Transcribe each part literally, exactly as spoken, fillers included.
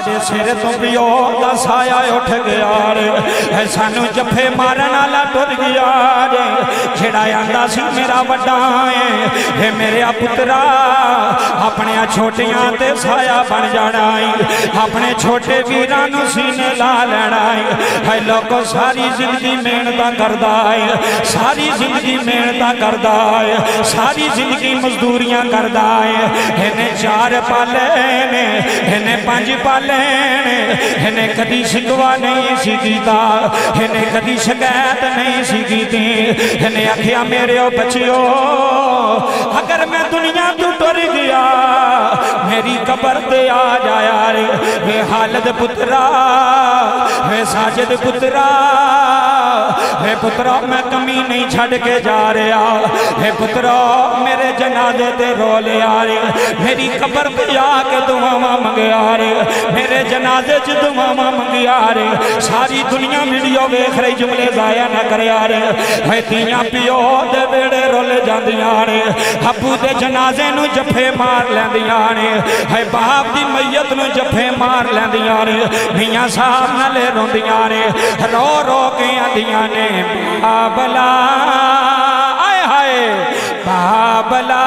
ساڑے سر تو پیو دا سایہ اٹھ گیا رے سانو جفے مارن والا ٹر گیا رے جڑا آندا سی میرا وڈا ہے اے میرے پترا اپنے چھوٹیاں تے سایہ بن جانا ہے اپنے چھوٹے ویرانو سینے لا لینا ہے اے لوگوں ساری زندگی محنتاں کردا ہے ساری زندگی محنتاں کردا ہے ساری زندگی مزدوریاں کردا ہے انہیں چار پالے نے انہیں پانچ پالے نے انہیں کدی شکوا نہیں سی کیتا انہیں کدی شکایت نہیں سی کیتی انہیں آکھیا میرے او بچیو اگر میں دنیا تو ٹر گیا میری قبر تے آ جایا رے اے خالد پترا اے ساجد پترا اے پترا میں کمی نہیں چھڑ کے جا رہا اے پترا میرے جنازے تے رو لے آ رہے میری قبر پہ آ کے دعاواں منگے آ رہے میرے جنازے چ دعاواں منگے آ رہے ساری دنیا ویڈیو ویکھ رہی جملے ضائع نہ کرے آ رہے اے تیاں پیو دے ویڑے رول جاندیاں نے ابو دے جنازے نو جفے مار لیندیاں نے اے باپ دی میت نو جفے مار لیندیاں نے میاں صاحب نالے روندیاں نے رو رو کے آندیاں نے بابلا آئے ہائے بابلا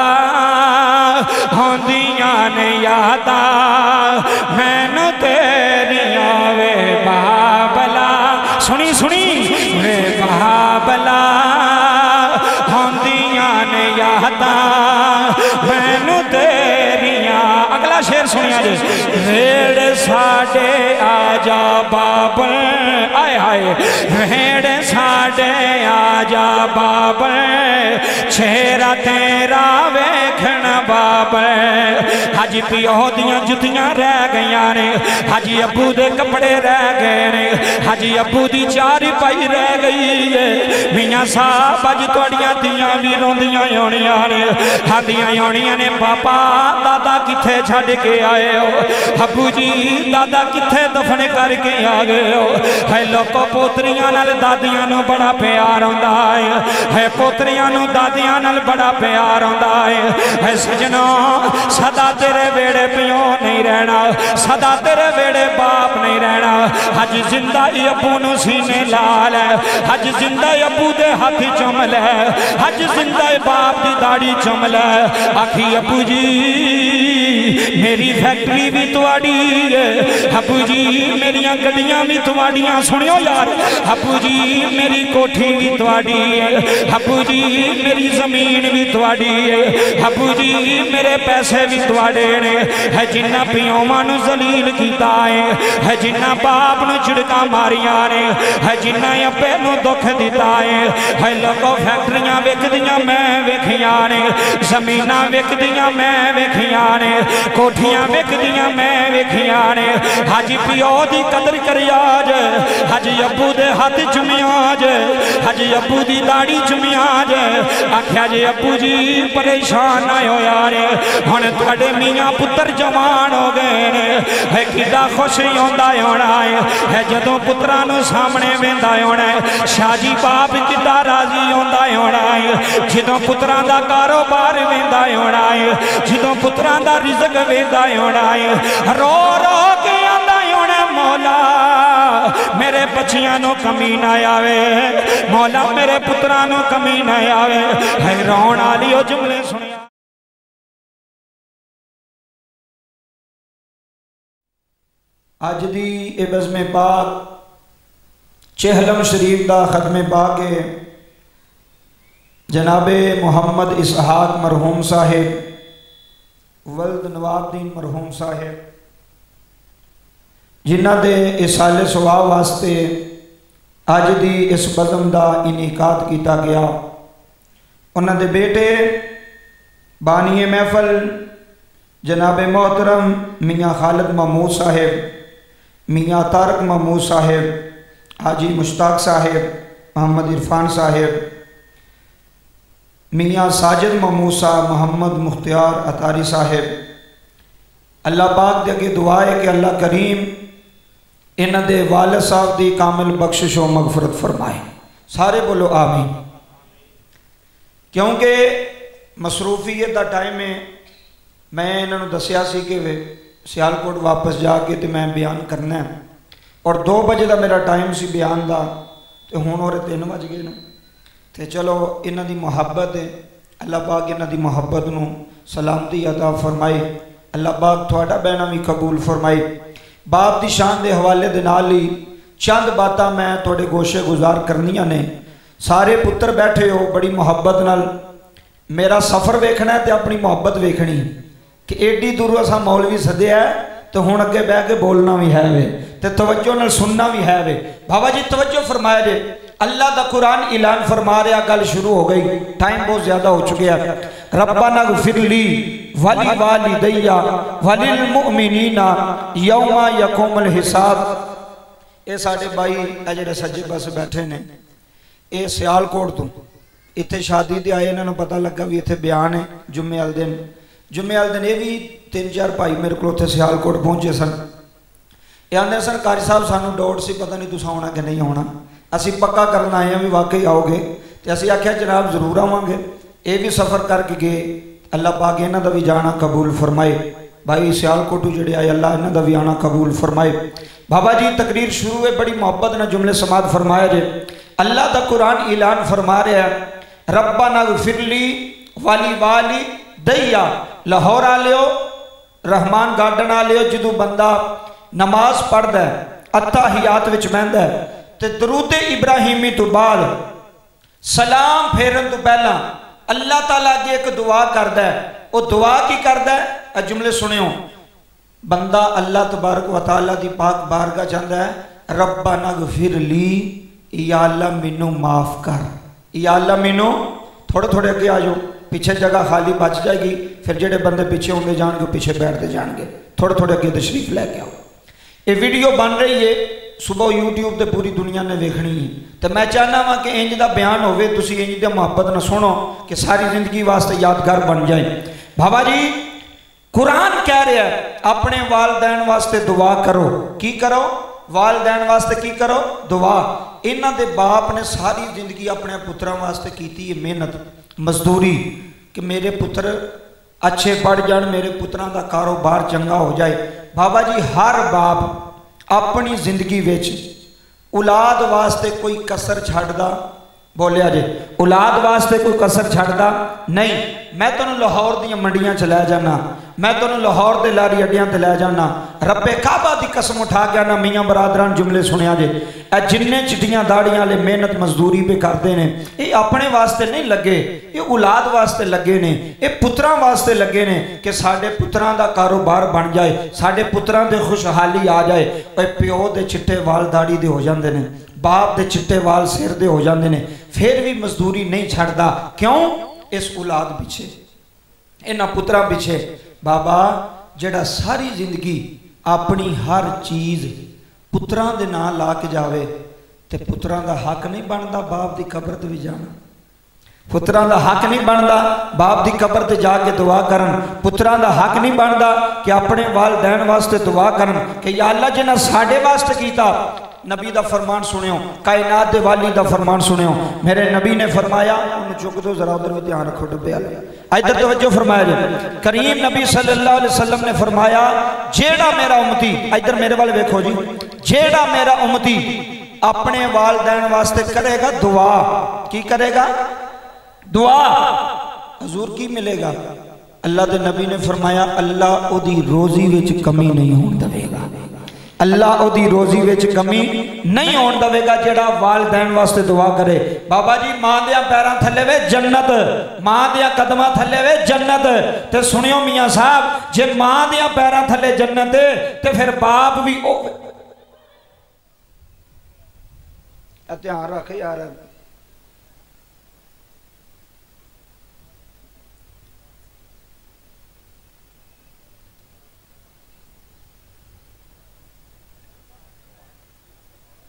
ہوندیاں نے یادا میں نو تیریاں وے بابلا سنی سنی وے بابلا ہوندیاں نے یادا میں نو تیریاں اگلا شعر سنیا جی ریڑ ساڑے آجا بابل آئے آئے ریڑ ساڑے آجا بابل چھیرا تیرا ویکھن بابل حجی پیو دیاں جتیاں رہ گیاں نے حجی ابو دے کپڑے رہ گئے نے حجی ابو دی چاری پائی رہ گئی ہے میاں صاحب اج توڑیاں دیاں بھی روندیاں یونیاں نے ہاتیاں یونیاں نے پاپا دادا کتھے چھڑ کے آئے ہو ابو جی دادا کتھے دفن کر کے آگے ہو ہے لوگوں پوتریاں نال دادیاں نو بڑا پیار ہوندا ہے ہے پوتریاں نو دادیاں نال بڑا پیار ہوندا ہے ہے سجنوں صدا تیرے بیڑے پیو نہیں رہنا صدا تیرے بیڑے باپ نہیں رہنا حج زندہ ابو نو سینے لال ہے حج زندہ ابو دے ہاتھ چمل ہے حج زندہ باپ دی داڑی چمل ہے آکھی ابو جی میری فیکٹری بھی تواڑی ہے ابو جی میریاں گڑیاں بھی تواڑیاں سنیو یار ابو جی میری کوٹھی بھی تواڑی ہے ابو جی میری زمین بھی تواڑی ہے ابو جی میرے پیسے بھی تواڑے نے ہے جنہ پیوماں نو ذلیل کیتا ہے ہے جنہ باپ نو چھڑکا ماریاں نے ہے جنہ اپے نو دکھ دیتا ہے ہے لوگوں فیکٹریاں ویکھ دیاں میں ویکھیاں نے زمیناں ویکھ دیاں میں ویکھیاں نے کوٹھیاں ویکھ دیاں میں ویکھیاں نے حج پیو دی قدر کری آج حج ابو دے ہاتھ چمی آج حج ابو دی داڑی چمی آج آکھیا جے ابو جی پریشان آئے ہو یارے ہن تھوڑے میاں پتر جوان ہو گئے نے ہے کدا خوشی ہوندہ ہونا ہے ہے جدوں پترانو سامنے ویندا ہونا ہے شاہ جی باپ کدا راضی ہوندہ ہونا ہے جدوں پتران دا کاروبار ویندا ہونا ہے جدوں پتران دا رزق ویندا ہونا ہے رو رو کے آندا ہونا مولا میرے بچیاں نو کمی نہ آوے مولا میرے پترانو کمی نہ آوے ہے رون آلی ہو جملے سنیا آج دی عبزم پاک چہلم شریف دا ختم پاک جناب محمد اسحاق مرحوم صاحب ولد نواب دین مرحوم صاحب جنہ دے اسال ثواب واسطے آج دی اس بزم دا انعقاد کیتا گیا انہاں دے بیٹے بانی محفل جناب محترم میاں خالد محمود صاحب میاں طارق محمود صاحب حاجی مشتاق صاحب محمد عرفان صاحب میاں ساجد محمود صاحب محمد مختار اتاری صاحب اللہ پاک دے کے دعا ہے کہ اللہ کریم انہ دے والد صاحب دی کامل بخشش و مغفرت فرمائے سارے بولو آمین کیونکہ مصروفیت دا ٹائم ہے میں انہوں دسیا سی کہ सियालकोट वापस जाके तो मैं बयान करना है और दो बजे का मेरा टाइम सी बयान का, तो हुण और तीन बज गए न। तो चलो इन्हां दी मुहब्बत है, अल्लाह पाक इन्हां दी मुहब्बत नूं सलामती अता फरमाए। अल्लाह पाक तुहाडा बहना भी कबूल फरमाए। बाप की शान के हवाले दे नाल ही चंद बातां मैं तुहाडे गोशे गुजार करनियां ने। सारे पुत्र बैठे हो, बड़ी मुहब्बत नाल मेरा सफ़र वेखना है तो अपनी मुहब्बत वेखनी कि एडी दूरों असा मौलवी सद्या है तो हुण अगे बह के बोलना भी है वे, तो तवज्जो नाल सुनना भी है वे। बाबा जी तवज्जो फरमाया जे, अल्लाह दा कुरान ऐलान फरमा रहा, गल शुरू हो गई, टाइम बहुत ज्यादा हो चुका है। रब्बना ग़फ़िरली वली वालिदैया वलिल मुमिनीना यौमा यक़ूमुल हिसाब। ये साडे भाई आ जिहड़े सज्जे पासे बैठे ने, ये सियालकोट तो इत्थे शादी ते आए, इन्होंने पता लगा भी इत्थे बयान है जुम्मे वाले दिन। जुम्मे वाले दिन ये भी तीन चार भाई मेरे को उत्थे सियालकोट पहुंचे सन। ये आंदे सन कारी साहब सानू डाउट सी, पता नहीं तुसीं आउणा कि नहीं आउणा, असीं पक्का करन आए हैं भी वाकई आओगे। तो असीं आख्या जनाब जरूर आवांगे। ये भी सफ़र करके गए, अल्लाह पाक इन्हां दा भी जाना कबूल फरमाए। भाई सियालकोटू जिहड़े आए, अल्लाह इन्हां दा भी आना कबूल फरमाए। बाबा जी तकरीर शुरू है, बड़ी मुहब्बत नाल जुमले समात फरमाया जे। अल्लाह दा कुरान ऐलान फरमा रहा है, रब्बना ग़फ़िरली वाली वाली दैया। लाहौर आलियो, रहमान गार्डन आलियो, जदों बंदा नमाज पढ़दा है, अत्ताहियात विच बहंदा है, तो दरूद इब्राहिमी तो बाद सलाम फेरन तो पहला अल्लाह ताला अगे एक दुआ करदा है। वो दुआ की करदा है, जुमले सुनियो। बंदा अल्लाह तबारक व तआला दी पाक बारगाह जांदा है, रब्बना ग़फ़िरली, या अल्लाह मैनू माफ़ कर, या अल्लाह मैनू। थोड़े थोड़े अगे आ जाओ, पीछे जगह खाली बच जाएगी, फिर जेडे बंदे पीछे होंगे जाएंगे पीछे बैठते जाएंगे। थोड़े थोड़े अगे तशरीफ लैके आओ। ये वीडियो बन रही है, सुबह यूट्यूब पर पूरी दुनिया ने वेखनी है। तो मैं चाहना वा कि इंज का बयान होवे, तुसी इंज दी मुहब्बत न सुनो कि सारी जिंदगी वास्ते यादगार बन जाए। बाबा जी कुरान कह रहा है, अपने वालदैन वास्ते दुआ करो। की करो? वालदैन वास्ते की करो? दुआ। इन्हां दे बाप ने सारी जिंदगी अपने पुत्रां वास्ते कीती है मेहनत, मजदूरी, कि मेरे पुत्र अच्छे पढ़ जान, मेरे पुत्रां दा कारोबार चंगा हो जाए। बाबा जी हर बाप अपनी जिंदगी विच औलाद वास्ते कोई कसर छड्डदा, बोलिया जे, औलाद वास्ते कोई कसर छड्डदा नहीं। मैं तुहानूं लाहौर दी मंडियां च लै जाना, मैं तुहानूं लाहौर दे लारी अड्डियां ते लै जाना, रब्बे काबा दी कसम उठा के आना, मियाँ बरादरान जुमले सुनिया जे, ए जिन्ने चिट्टियां दाड़ियां वाले मेहनत मजदूरी पे करते हैं, ये अपने वास्ते नहीं लगे, ये औलाद वास्ते लगे ने, ये पुत्रां वास्ते लगे ने कि साडे पुत्रां दा कारोबार बन जाए, साडे पुत्रां दे खुशहाली आ जाए। प्यो दे चिट्टे वाल दाड़ी दे हो जाते हैं, बाप दे चिट्टे वाल सिर दे हो जाते हैं, फिर भी मजदूरी नहीं छड्डदा। क्यों? इस औलाद पिछे, इन्हां पुत्रां पिछे। बाबा जेड़ा सारी जिंदगी अपनी हर चीज़ पुत्रां दे नां ला के जावे, ते पुत्रां दा हक नहीं बनता बाप की कबर ते भी जाना, पुत्रां दा हक नहीं बनता बाप की कबर ते जाके दुआ करन, पुत्रां दा हक नहीं बनता कि अपने वालदैन वास्ते दुआ करन कि या अल्लाह जिन्हां साडे वास्ते कीता। नबी दा फरमान सुनियो, कायनात दे वाली दा फरमान सुनियो। मेरे नबी ने फरमाया, उन्हें चुक दो जरा, उधर भी ध्यान रखो डब्बे वाले, इधर तवज्जो फरमाया जे। करीम नबी सल्लल्लाहु अलैहि वसल्लम ने फरमाया, जेड़ा मेरा उम्मती, इधर मेरे वाले देखो जी, जेड़ा मेरा उम्मती अपने वालदैन वास्ते करेगा दुआ, की करेगा? दुआ। हजूर की मिलेगा? अल्लाह दे नबी ने फरमाया, अल्लाह ओदी रोजी विच कमी नहीं होने देगा, अल्लाह ओदी रोजी विच कमी नहीं होने देगा जेड़ा वालदैन वास्ते दुआ करे। बाबा जी मां दिया पैरां थले वे जन्नत, मां दिया कदमां थले वे जन्नत। ते सुनियो मियाँ साहब, जे मां दिया पैरां थले जन्नत ते फिर बाप भी ओ। ध्यान रख यार,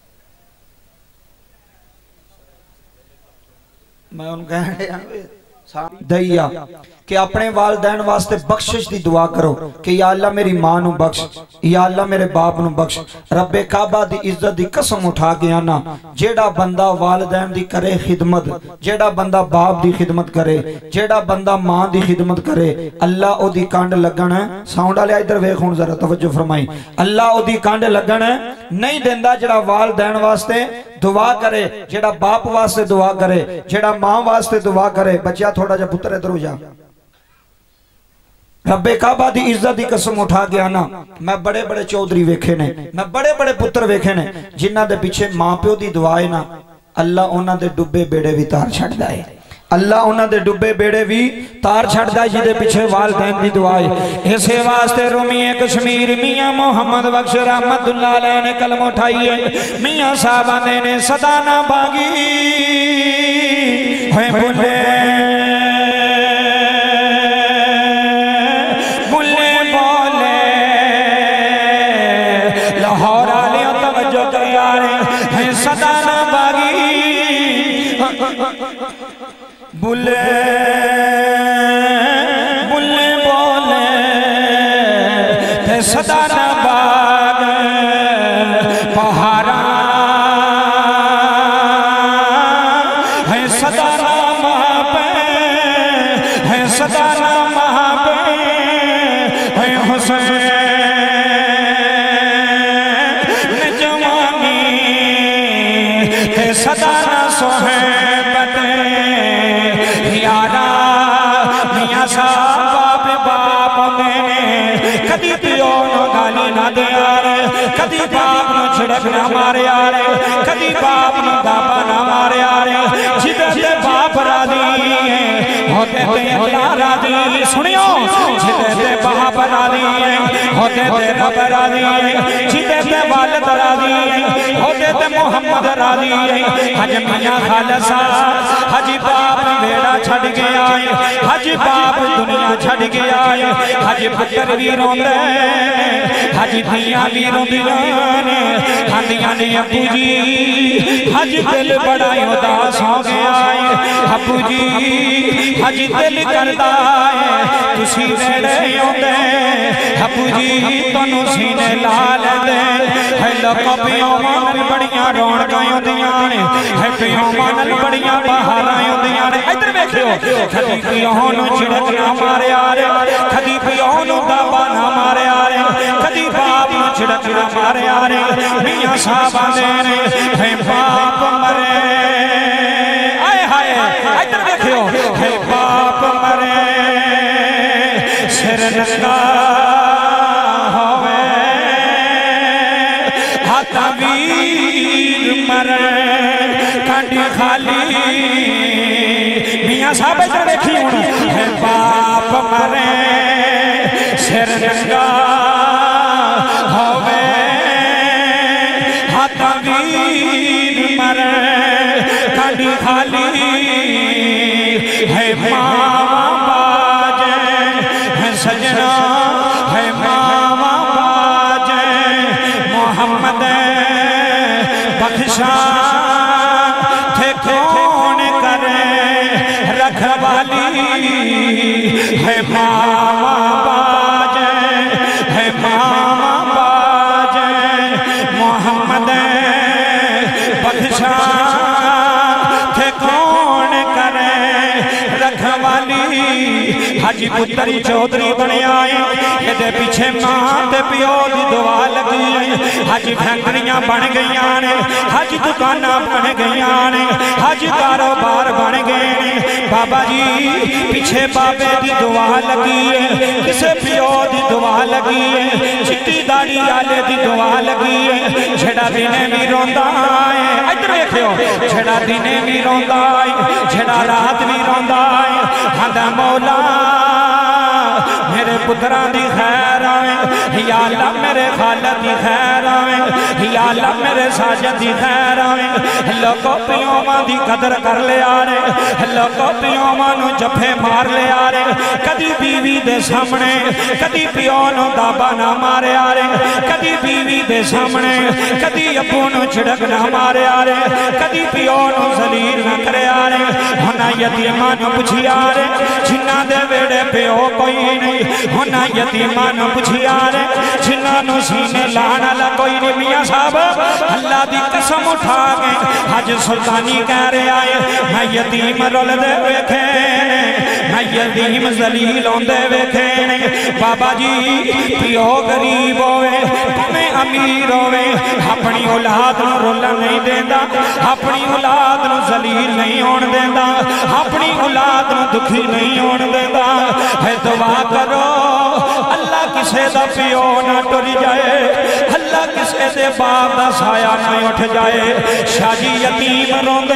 मैं उन कह دئیا کہ اپنے والدین واسطے بخشش دی دعا کرو کہ یا اللہ میری ماں نو بخش، یا اللہ میرے باپ نو بخش۔ رب کعبہ دی عزت دی قسم اٹھا گیا نا، جیڑا بندہ والدین دی کرے خدمت، جیڑا بندہ باپ دی خدمت کرے، جیڑا بندہ ماں دی خدمت کرے، اللہ او دی کانڈ لگن ہے۔ ساؤنڈ آلے ادھر ویکھون ذرا توجہ فرمائی، اللہ او دی کانڈ لگن ہے نہیں دیندا جیڑا والدین واسطے دعا کرے، جیڑا باپ واسطے دعا کرے، جیڑا ماں واسطے دعا کرے۔ بچیا تھوڑا جا پتر ادھر ہو جا۔ رب کعبہ دی عزت دی قسم اٹھا گیا نا، میں بڑے بڑے چودری ویکھے نے، میں بڑے بڑے پتر ویکھے نے جنہ دے پیچھے ماں پیو دی دعائے نا، اللہ انہ دے ڈبے بیڑے بھی تار چھڑ دائے، اللہ انہ دے ڈبے بیڑے بھی تار چھڑ دائے جدے پیچھے والدین دی دعائے۔ اسے واسطے رومی کشمیر میاں محمد بخش رحمت اللہ علیہ نے کلم اٹھائی ہے، میاں صاحبہ نے صدا نہ باغی ہوئے بھولے بلے بلے بولے تے صدا نہ باغ پہارا ہے، صدا نہ مہابے ہے، صدا نہ مہابے ہے حسین جوانی تے صدا نہ صحبت یارا میاں صاحب باپ میں کدی پیو نو گالی نہ دیا رے، کدی باپ نو چھڑک نہ مارے آرے، کدی باپ نو دابا نہ مارے آرے، جدے تے باپ راضی ہوتے تے اللہ راضی، سنیو جدے تے باپ راضی ہوتے تے رب راضی، جدے تے والد راضی ہوتے تے محمد راضی۔ حج میاں خالصہ حج باپ بیڑا چھڑ گیا ہے، حج باپ دنیا چھڑ گیا ہے، حج پتر بھی روندے حج دھیاں بھی روندیاں نے، ہندیاں نے ابو جی حج دل بڑا اداس ہو گیا ہے، ابو جی حج دل کردا ہے تسی نیڑے اوندے، ابو جی تانوں سینے لا لیندے ہے، لوکاں پیوں مانن بڑیاں رونقاں ہوندیاں نے، ہے پیوں مانن بڑیاں بہاراں ہوندیاں نے۔ ادھر ویکھیو کدی پیوں نو چھڑک نہ مارے آرے، کدی پیوں نو دابا نہ مارے آرے، کدی باپ نو چھڑک نہ مارے آرے، میاں صاحب آنے ہے باپ مرے، آئے ہائے ادھر ویکھیو ہے باپ مرے سر ننگا ہوئے ہاتھا ویر مرے کانڈی خالی، میاں صاحب ادھر دیکھی ہوں ہے باپ مرے سر ننگا ہوئے ہاتھا ویر مرے کانڈی خالی، ہے ماما باجے ہے سجنا ہے ماما باجے محمد بخشا تھے کون کرے رکھوالی، ہے ماما باجے ہے ماما باجے محمد بخشا تھے کون کرے رکھوالی۔ حجی پتری چودری بنے آئے، یہ پیچھے ماں تے پیو دی دعا لگی، حج فیکٹریاں بن گئیاں نے، حج دکاناں بن گئیاں نے، حج کاروبار بن گئے نے، بابا جی پیچھے بابے دی دعا لگی ہے، کسے پیو دی دعا لگی ہے، چٹی داڑی آلے دی دعا لگی ہے، چھڑا دینے بھی روندہ آئے، ادھر ویکھیو چھڑا دینے بھی روندہ آئے، چھڑا رات بھی روندہ آئے، ہندہ مولا میرے پتران دی خیر آئے، یا اللہ میرے خالت دی خیر آئے، یا اللہ میرے ساجد دی خیر آویں لوگوں پیوماں دی قدر کر لے آرے لوگوں پیوماں نو جفے مار لے آرے کدی بیوی دے سامنے کدی پیونو دابا نہ مارے آرے کدی بیوی دے سامنے کدی ابو نو چھڑک نہ مارے آرے کدی پیونو ذلیل نہ کرے آرے ہونا یتیماں نو پچھی آرے جنہ دے ویڑے پیو کوئی نہیں ہونا یتیماں نو پچھی آرے جنہ نو سینے لانا لا کوئی نہیں میاں صاحب اللہ دی قسم اٹھا گئے حج سلطانی کہہ رہے آئے میں یتیم رول دے ویکھے میں یتیم ذلیل ہوندے ویکھے بابا جی پیو غریب ہوئے تمہیں امیر ہوئے اپنی اولاد نو رولن نہیں دیندہ اپنی اولاد نو ذلیل نہیں ہون دیندہ اپنی اولاد نو دکھی نہیں ہون دیندہ ہے دعا کرو اللہ کسے دا پیو نہ ٹر جائے اللہ کسے دے باپ دا سایہ نہ اٹھ جائے شاہ جی یتیم روندے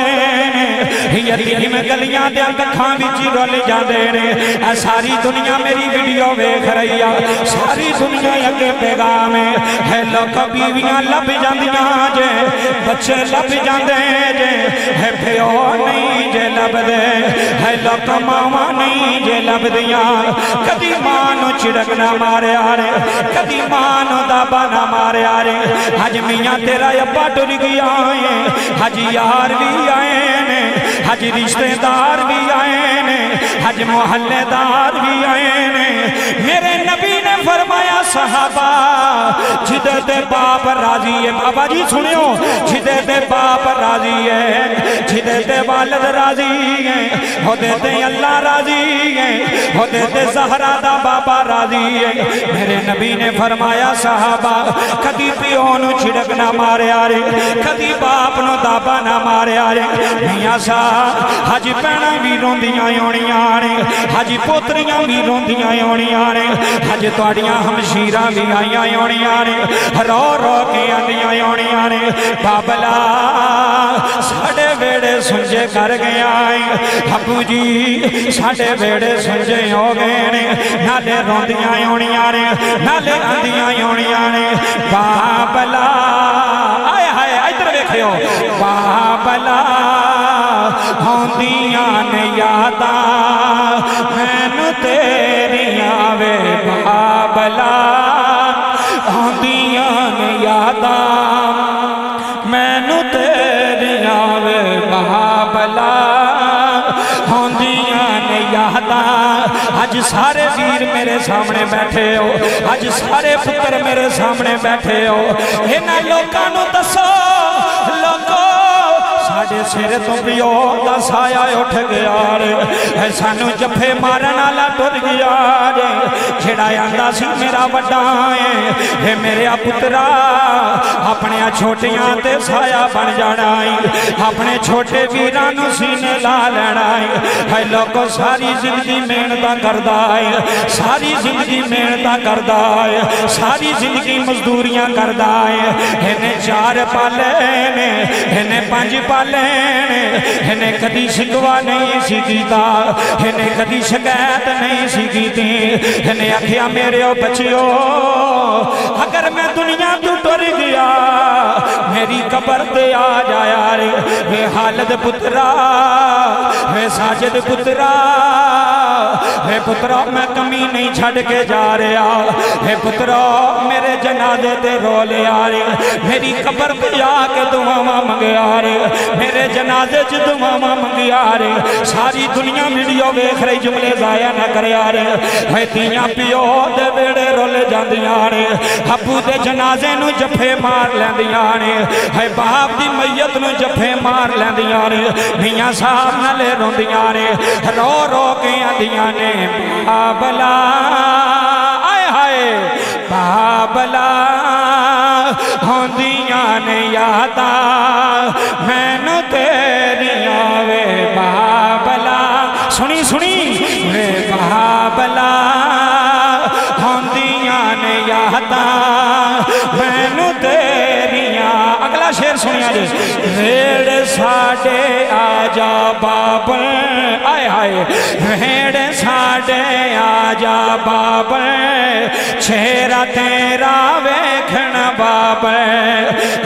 یتیم گلیاں دے اکھاں وچ رول جاندے نے اے ساری دنیا میری ویڈیو ویکھ رہی ہے ساری دنیا اگے پیغام ہے لوک بیویاں لب جاندیاں جے بچے لب جاندے جے ہے پیو نہیں جے لب دے ہے لوک ماواں نہیں جے لب دیاں کدی ماں نو چڑک نہ مارے آرے کدی ماں نو دابا نہ مارے آرے حج میاں تیرا ابا ٹر گیا ہے حج یار بھی آئے نے حج رشتہ دار بھی آئے نے حج محلے دار بھی آئے نے میرے نبی نے فرمایا صحابہ جدے دے باپ راضی ہے بابا جی سنیو جدے دے باپ راضی ہے جدے دے والد راضی ہے ہو دے دے اللہ راضی ہے ہو دے دے زہرہ دا بابا راضی ہے میرے نبی نے فرمایا صحابہ کدی پیونو چھڑک نہ مارے آرے کدی باپ نو دابا نہ مارے آرے میاں سا حج پینا بھی روندیاں یونیاں آرے حج پوتریاں بھی روندیاں یونیاں آرے حج توڑیاں ہمشیرہ بھی آئیاں یونیاں آرے رو رو کے آندیاں یونیاں آرے بابلا ساڑے بیڑے سنجے کر گئے آئیں ابو جی ساڑے بیڑے سنجے ہو گئے نالے روندیاں یونیاں آرے نالے آندیاں یونیاں آرے بابلا آئے آئے ادھر دیکھے ہو بابلا ہوندیاں نے یادا میں نو تیریاں وے بابلا ہوندیاں نے یادا میں نو تیریاں وے بابلا ہوندیاں نے یادا آج سارے ویر میرے سامنے بیٹھے ہو آج سارے پتر میرے سامنے بیٹھے ہو انہاں لوکاں نو دسو لوکو ساڑے سر تو پیو دا سایہ اٹھ گیا رے اے سانو جفے مارن آلا ٹر گیا رے چھڑا یاندہ سی میرا وڈا ہے اے میرے پترا اپنے چھوٹیاں تے سایہ بن جانا ہے اپنے چھوٹے ویرانو سینے لا لینا ہے اے لوگو ساری زندگی محنتاں کردہ ہے ساری زندگی محنتاں کردہ ہے ساری زندگی مزدوریاں کردہ ہے انہیں چار پالے انہیں پانچ پالے انہیں کدی شکوا نہیں سی کیتا انہیں کدی شکایت نہیں سی کیتی انہیں اکھیا میرے او بچیو اگر میں دنیا تو ٹر گیا میری قبر تے آ جایا رے اے حالد پترا اے ساجد پترا اے پترا میں کمی نہیں چھڑ کے جا رہا اے پترا میرے جنازے تے رو لے آ رہے میری قبر پہ آ کے دعا منگے آ رہے میرے جنازے چ دعا منگے آ رہے ساری دنیا ویڈیو ویکھ رہی جملے ضائع نہ کرے آ رہے اے تیاں پیو دے ویڑے رول جاندیاں نے ابو دے جنازے نو جفے مار لیندیاں نے اے باپ دی میت نو جفے مار لیندیاں نے میاں صاحب نالے روندیاں نے رو رو کے آندیاں نے بابلا آئے ہائے بابلا ہوندیاں نے یادا میں نو تیریاں وے بابلا سنی سنی وے بابلا ہوندیاں نے یادا میں نو تیریاں اگلا شعر سنیا جی ریڑ ساڑے آجا بابل آئے آئے ریڑ ساڑے آجا بابل چھیرا تیرا ویکھن بابل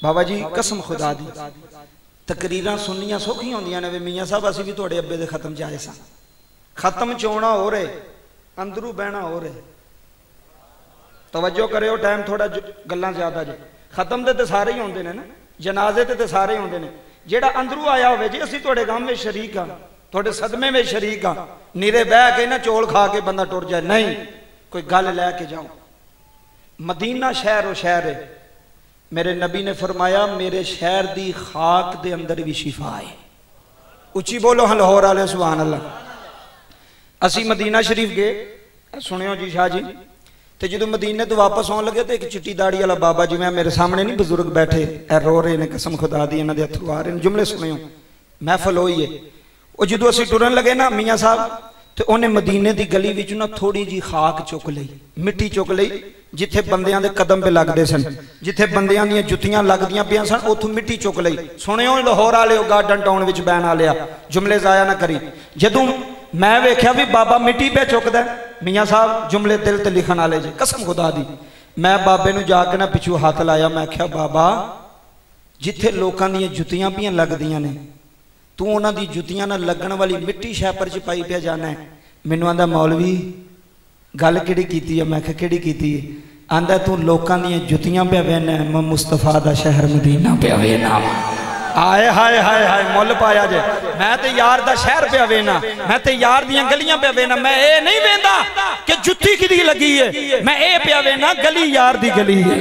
बाबा जी कसम खुदा दी तकरीरां सुननियां सौखियां होंदियां ने वे मियाँ साहब असीं भी तुहाडे अब्बे दे खत्म च आए सां खत्म च आउणा हो रहे अंदरू बहना हो रहे तवज्जो करियो टाइम थोड़ा गल्लां ज्यादा जे खत्म दे ते सारे ही आउंदे ने ना जनाजे ते ते सारे आउंदे ने जेड़ा अंदरू आया होवे जी असीं तुहाडे गम में शरीक हां तुहाडे सदमे में शरीक हां निरे बह के ना चोल खा के बंदा टुर जाए नहीं कोई गल लैके जाओ मदीना शहर वो शहर है मेरे नबी ने फरमाया मेरे शहर दी खाक दे अंदर भी शिफा है उची बोलो हाँ लाहौर वाले सुभान अल्लाह असी मदीना शरीफ गए सुनियो जी शाह जी तो जो मदीने तो वापस आने लगे तो एक चिट्टी दाड़ी वाला बाबा जी मैं मेरे सामने नहीं बुजुर्ग बैठे ए रो रहे ने कसम खुदा दी इन्हां दे अथरू आ रहे जुमले सुनियो महफल होई है वो जो असी टुरन लगे ना मियाँ साहब तो उन्हें मदीने की गली विच ना थोड़ी जी खाक चुक लई मिट्टी चुक लई जिथे बंदियां दे कदम पे लगते सन जिथे बंदियां दी जुत्तियां लगदियां पियां सन उथों मिट्टी चुक लई सुनियो लाहौर वाले गार्डन टाउन विच बैन आ लिया जुमले जाया ना करी जदों मैं वेख्या भी बाबा मिट्टी पे चुकदा मियाँ साहब जुमले दिल ते लिखण वाले जी कसम खुदा दी मैं बाबे नूं जाके ना पिछू हाथ लाया मैं आख्या बाबा जिथे लोकां दी जुत्तियां पियां लगदियां ने तू उन्हां दी जुत्तियां नाल लगण वाली मिट्टी शैपर च पाई पिया जाना है मैनूं आंदा मौलवी गल किहड़ी कीती है मैं आख्या किहड़ी कीती है आंदा तू लोकां दी जुत्तियां पिया वेना मैं मुस्तफा दा शहर मदीना पिया वेना आए हाय हाय हाय मुल पाया जे मैं ते यार दा शहर पिया वेना मैं ते यार दियां गलियां पिया वेना मैं ए नहीं वेंदा कि जुत्ती किदी लगी है मैं ए पिया वेना गली यार दी गली है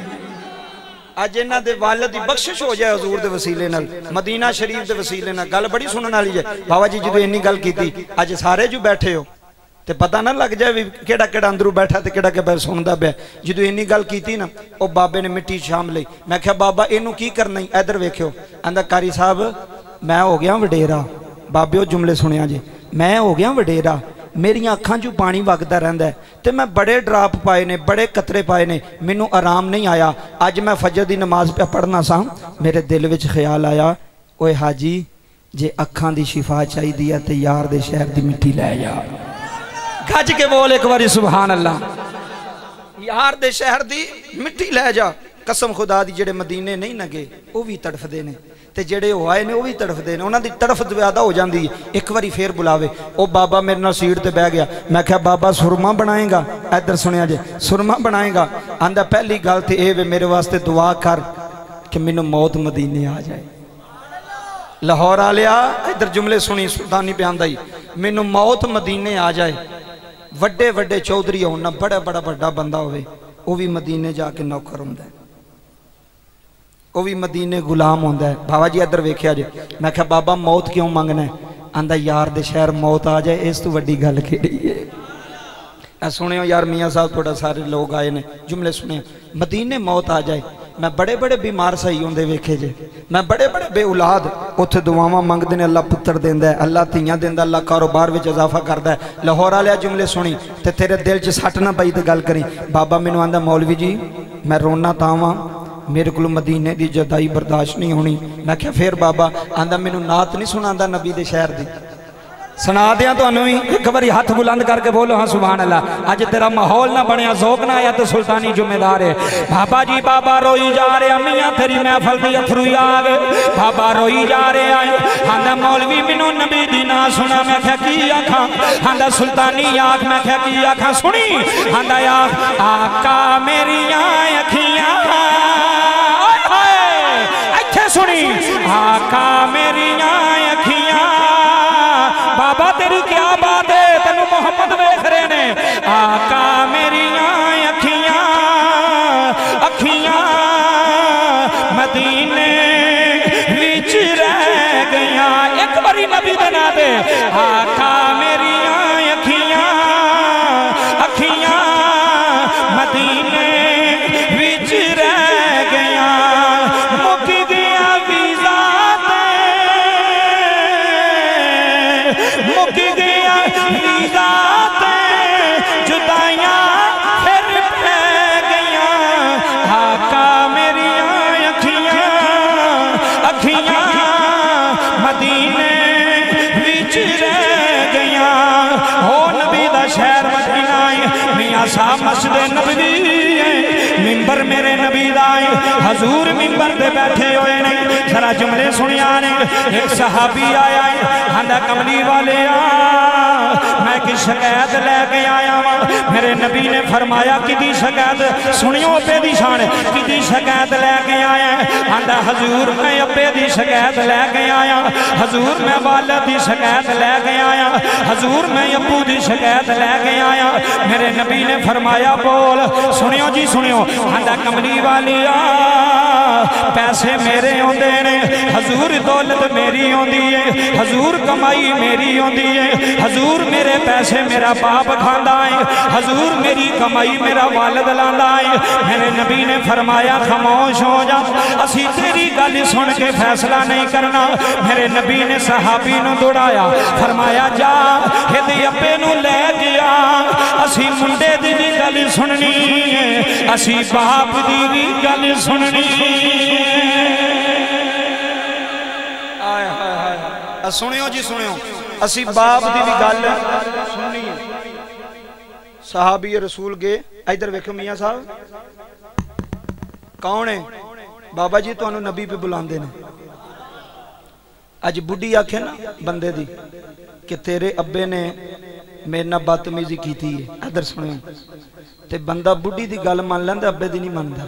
अज इन्हां दे वालिद दी बख्शिश हो जाए हजूर दे वसीले नाल मदीना शरीफ दे वसीले नाल गल बड़ी सुनने वाली है बाबा जी जो इन्नी गल कीती अज सारे जो बैठे हो ते पता ना लग जाए भी केड़ा केड़ा अंदरू बैठा ते केड़ा केड़ा सुनदा पिया जो इन्नी गल कीती ना वो बाबे ने मिट्टी शाम लई मैं क्या बाबा इनू की करना ही इधर वेख्यो आंदा कारी साहब मैं हो गया वडेरा बाबे जुमले सुनिया जी मैं हो गया वडेरा मेरिया अखां चू पानी वगदा रहिंदा है ते मैं बड़े ड्राप पाए ने बड़े कतरे पाए ने मैनू आराम नहीं आया अज मैं फजर दी नमाज पे पढ़ना सा मेरे दिल विच ख्याल आया ओए हाजी जे अखां दी शिफा चाहिदी है ते यार दे शहर दी मिट्टी लै जा गज के बोल एक बारी सुभान अल्लाह यार दे शहर दी मिट्टी लै जा कसम खुदा दी जेड़े मदीने नहीं ना गए वो भी तड़फदे ने ते जेड़े हो आए ने वो भी तड़फदे ने उन्हां दी तड़फ ज्यादा हो जाती है एक बारी फिर बुलावे ओ बाबा मेरे नाल सीट ते बह गया मैं क्या बाबा सुरमा बनाएगा इधर सुनिया जे सुरमा बनाएगा आंदा पहली गल ते ए वे मेरे वास्ते दुआ कर कि मैनू मौत मदीने आ जाए लाहौर आ लिया इधर जुमले सुनी सुल्तानी पे आंदा ही मैनू मौत मदीने आ जाए वड्डे वड्डे चौधरी होना बड़ा बड़ा बड़ा बंदा होवे वो भी मदीने जाके नौकर होंदा है वो भी मदीने गुलाम होंदा है बाबा जी इधर वेख्या जे मैं क्या बाबा मौत क्यों मंगना है आंदा यार दे शहर मौत आ जाए इस तो वड्डी गल केड़ी है सुनियो यार मियाँ साहब थोड़ा सारे लोग आए ने जुमले सुने मदीने मौत आ जाए मैं बड़े बड़े बीमार सही होंदे वेखे जे मैं बड़े बड़े बेऔलाद उत्थे दुआवां मंगदे ने अल्लाह पुत्र देंदा है अल्लाह धीआं देंदा अल्लाह कारोबार विच इजाफा करदा है लाहौर वाले जुमले सुनी ते तेरे दिल च सट ना पई ते गल करी बाबा मैनू आंदा मौलवी जी मैं रोना तां वां मेरे को मदीने की जदाई बर्दाश्त नहीं होनी मैं क्या फिर बाबा आंदा मैनू नात नहीं सुनांदा नबी दे शहर दी सुना दिया तुहानू ही एक बारी हाथ बुलंद करके बोलो हाँ सुभान अल्लाह अज तेरा माहौल ना बनया ज़ौक ना आया तो सुल्तानी जिम्मेदार है बाबा जी बाबा रोई जा रहे अम्मियां तेरी महफल दी अथरू आ गए बाबा रोई जा रहे आए आंदा मौलवी मैनू नबी दी ना सुना मैं क्या की आखा आंदा सुल्तानी आख मैं क्या की आखा सुनी आंदा आख आका मेरिया अखियां इत्थे सुनी आका मेरिया अखियां बाबा तेरी क्या बात है तेनू मोहम्मद वेख रहे ने आका मेरिया अखियां अखियां मदीने विच रह गईयां एक बारी नबी दे नां ते आका मेरिया अखियां अखियां मदीने विच रह गईयां मुक गया वीज़ा मुक गया वीज़ा जुदाइयां फिर पै गईयां आका मेरिया अखियां अखियां मदीने विच रह गईयां हो नबी दा शहर मदीना है मियां साहब मस्जिद नबवी है منبر میرے نبی دا ہے حضور منبر دے بیٹھے ہوئے نے ذرا جملے سنیا نے ایک صحابی آیا ہے ہندہ کملی والے آ میں کی شکایت لے کے آیا ہوں میرے نبی نے فرمایا کی دی شکایت سنیوں پہ دی شان کی دی شکایت لے کے آیا ہے ہندہ حضور میں اپے دی شکایت لے کے آیا حضور میں والد دی شکایت لے کے آیا حضور میں ابو دی شکایت لے کے آیا میرے نبی نے فرمایا بول سنیوں جی سنیوں ہندہ کملی والی آ پیسے میرے ہوندے نے حضور دولت میری ہوندی ہے حضور کمائی میری ہوندی ہے حضور میرے پیسے میرا باپ کھاندا ہے حضور میری کمائی میرا والد لاندا ہے میرے نبی نے فرمایا خاموش ہو جا اسی تیری گل سن کے فیصلہ نہیں کرنا میرے نبی نے صحابی نو دوڑایا فرمایا جا ہدی اپے نو لے گیا اسی منڈے دی بھی گل سننی ہے اسی باپ دی بھی گل سننی آئے آئے آئے سنیو جی سنیو اسی باپ دی بھی گل سننی ہے صحابی رسول گئے ادھر ویکھو میاں صاحب کون ہے بابا جی تو انہوں نبی پہ بلاندے نے اج بڑی آکھے نا بندے دی کہ تیرے ابے نے میرے نہ بدتمیزی کی تھی ادھر سنیں تے بندہ بڑی دی گل مان لیندا ابے دی نہیں ماندا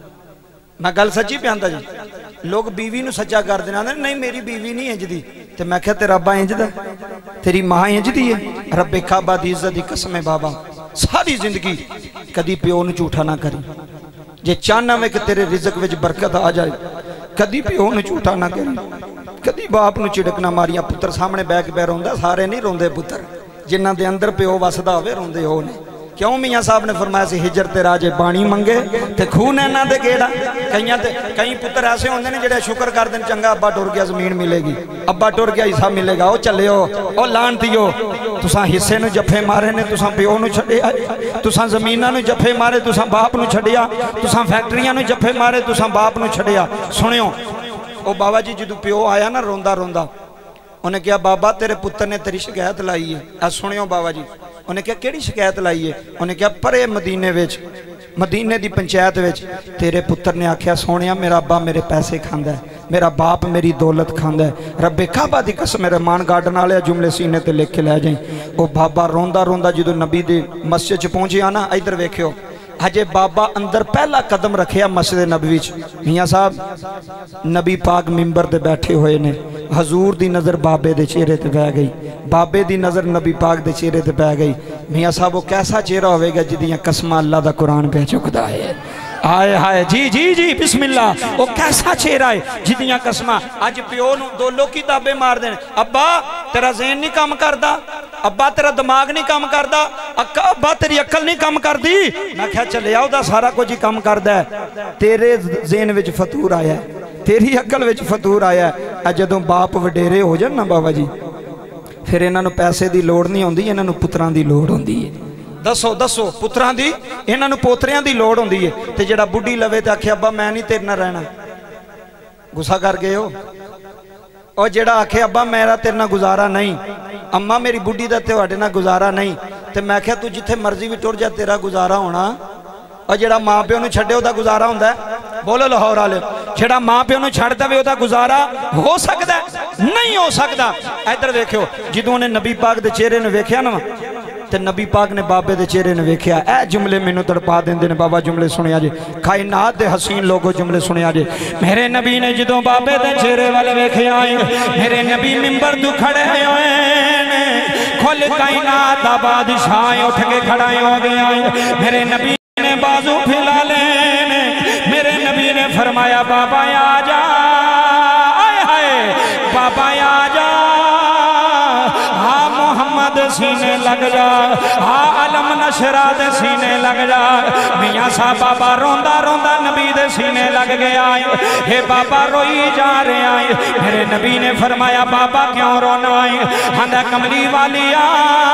میں گل سچی پیاندا جی لوگ بیوی نو سچا کر دینا نہیں میری بیوی نہیں انج دی تے میں کہا تیرا ابا انج دا تیری ماں انج دی ہے رب کعبہ دی عزت دی قسم بابا ساری زندگی کدی پیو نو جھوٹا نہ کری جے چاہنا میں کہ تیرے رزق وچ برکت آ جائے کدی پیو نو جھوٹا نہ کری کدی باپ نو چڑکنا ماریا پتر سامنے بیک پہ روندا سارے نہیں روندے پتر جنہ دے اندر پیو وسدا ہوئے روندے ہو نے کیوں میاں صاحب نے فرمایا سی ہجر تے راجے بانی منگے تے خون اینا دے گیڑا کئیاں تے کئی پتر ایسے ہوندے نے جڑے شکر کر دیں چنگا ابا ٹر گیا زمین ملے گی ابا ٹر گیا حصہ ملے گا او چلے ہو او لانتی ہو تساں حصے نو جفے مارے نے تساں پیو نو چھڑیا تساں زمیناں نو جفے مارے تساں باپ نو چھڑیا تساں فیکٹریاں نو جفے مارے تساں باپ نو چھڑیا سنیو او بابا جی جدو پیو آیا نا روندا روندا انہیں کہا بابا تیرے پتر نے تیری شکایت لائی ہے ایسا سنیو بابا جی انہیں کہا کیڑی شکایت لائی ہے انہیں کہا پرے مدینے ویچ مدینے دی پنچایت ویچ تیرے پتر نے آکھیا سونیا میرا ابا میرے پیسے کھاندا ہے میرا باپ میری دولت کھاندا ہے رب کعبہ دی قسم رحمان گارڈن والے جملے سینے تے لکھ کے لے جائیں او بابا روندا روندا جدو نبی دی مسجد چ پہنچے آنا ادھر ویکھیو حجے بابا اندر پہلا قدم رکھیا مسجد نبوی چ میاں صاحب نبی پاک منبر دے بیٹھے ہوئے نے حضور دی نظر بابے دے چہرے تے بہ گئی بابے دی نظر نبی پاک دے چہرے تے بہ گئی میاں صاحب وہ کیسا چہرہ ہوئے گا جدیاں قسمہ اللہ دا قرآن پہ چکدا ہے آئے آئے جی جی جی بسم اللہ وہ کیسا چہرہ ہے جدیاں قسمہ آج پیو دو لوگ کی دابے مار دینے ابا تیرا ذہن نہیں کام کردا ابا تیرا دماغ نہیں کام کردا ابا تیری عقل نہیں کام کر دی میں کہا چلے آؤ دا سارا کچھ ہی کام کردا ہے تیرے ذہن وچ فطور آیا ہے تیری عقل وچ فطور آیا ہے اجدوں باپ وڈیرے ہو جان نا بابا جی پھر انہاں نو پیسے دی لوڑ نہیں ہوندی انہاں نو پتراں دی لوڑ ہوندی ہے دسو دسو پتراں دی انہاں نو پوتریاں دی لوڑ ہوندی ہے تے جڑا بڈھی لوے تے آکھے ابا میں نہیں تیرے نال رہنا غصہ کر گئے ہو اور جڑا آکھے ابا میرا تیرے نال گزارا نہیں اماں میری بڈھی دا تہاڈے نال گزارا نہیں تے میں کہا تو جتھے مرضی بھی ٹر جا تیرا گزارا ہونا اور جڑا ماں پیو نو چھڈے او دا گزارا ہوندا ہے بولو لاہور والے جڑا ماں پیو نو چھڈ دے او دا گزارا ہو سکدا ہے نہیں ہو سکدا ادھر ویکھو جدوں نے نبی پاک دے چہرے نو ویکھیا نا تے نبی پاک نے بابے دے چہرے نے ویکھیا اے جملے مینوں تڑپا دیندے نے بابا جملے سنیا جے کائنات دے حسین لوگوں جملے سنیا جے میرے نبی نے جدوں بابے دے چہرے والے ویکھیا میرے نبی منبر تو کھڑے ہوئے نے کھل کائنات دا بادشاہ اٹھ کے کھڑا ہو گیا میرے نبی نے بازو پھیلا لے میرے نبی نے فرمایا بابا آ جا آئے ہائے بابا آ جا ہاں محمد سینے لگ جا ہاں علم نشرہ دے سینے لگ جا میاں صاحب بابا روندا روندا نبی دے سینے لگ گیا ہے بابا روئی جا رہے آئے میرے نبی نے فرمایا بابا کیوں رونا ہے ہندہ کملی والیا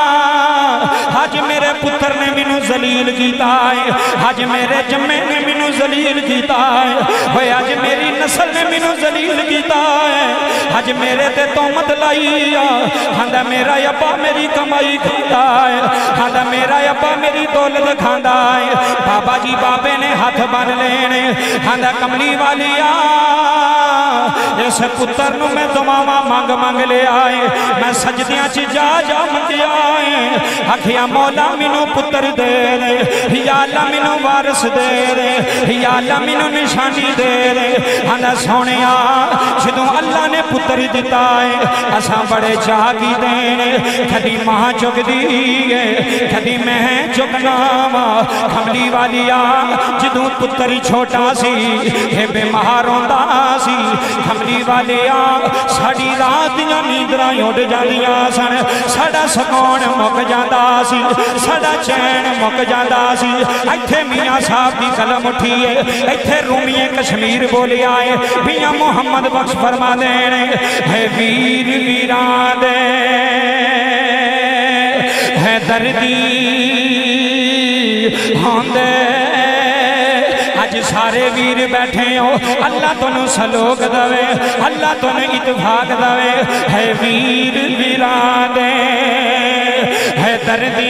حج میرے پتر نے منو ذلیل کیتا ہے حج میرے جمعے نے منو ذلیل کیتا ہے ہوئے حج میری نسل نے منو ذلیل کیتا ہے حج میرے تے تومت لائی ہاندا میرا ابا میری کمائی کھاندا ہے ہاندا میرا ابا میری دولت کھاندا ہے بابا جی بابے نے ہاتھ بن لینے ہاندا کملی والیا اس پتر نو میں دعاواں مانگ مانگ لے آئے میں سجدیاں چ جا جا منگیا ہے آکھیا مولا مینوں پتر دے دے یا اللہ مینوں وارث دے دے یا اللہ مینوں نشانی دے دے ہاندا سونیا جدوں اللہ نے پتر دتا ہے اساں بڑے چاہی دینے کدی ماں چکدی ہے کدی میں چکنا وا کملی والیا جدوں پتر چھوٹا سی ہے بے مہار ہوندا سی کملی والیا ساڈی رات دیاں نیندراں اڈ جاندیاں سن ساڈا سکون مک جاندا سی ساڈا چین مک جاندا سی ایتھے میاں صاحب دی قلم اٹھی ہے ایتھے رومی کشمیر بولی آئے میاں محمد بخش فرما دینے ہے ویر ویران دے ہے دردی ہوندے آج سارے ویر بیٹھے ہو اللہ تنو سلوک دوے اللہ تنو اتفاق دوے ہے ویر ویران دے ہے دردی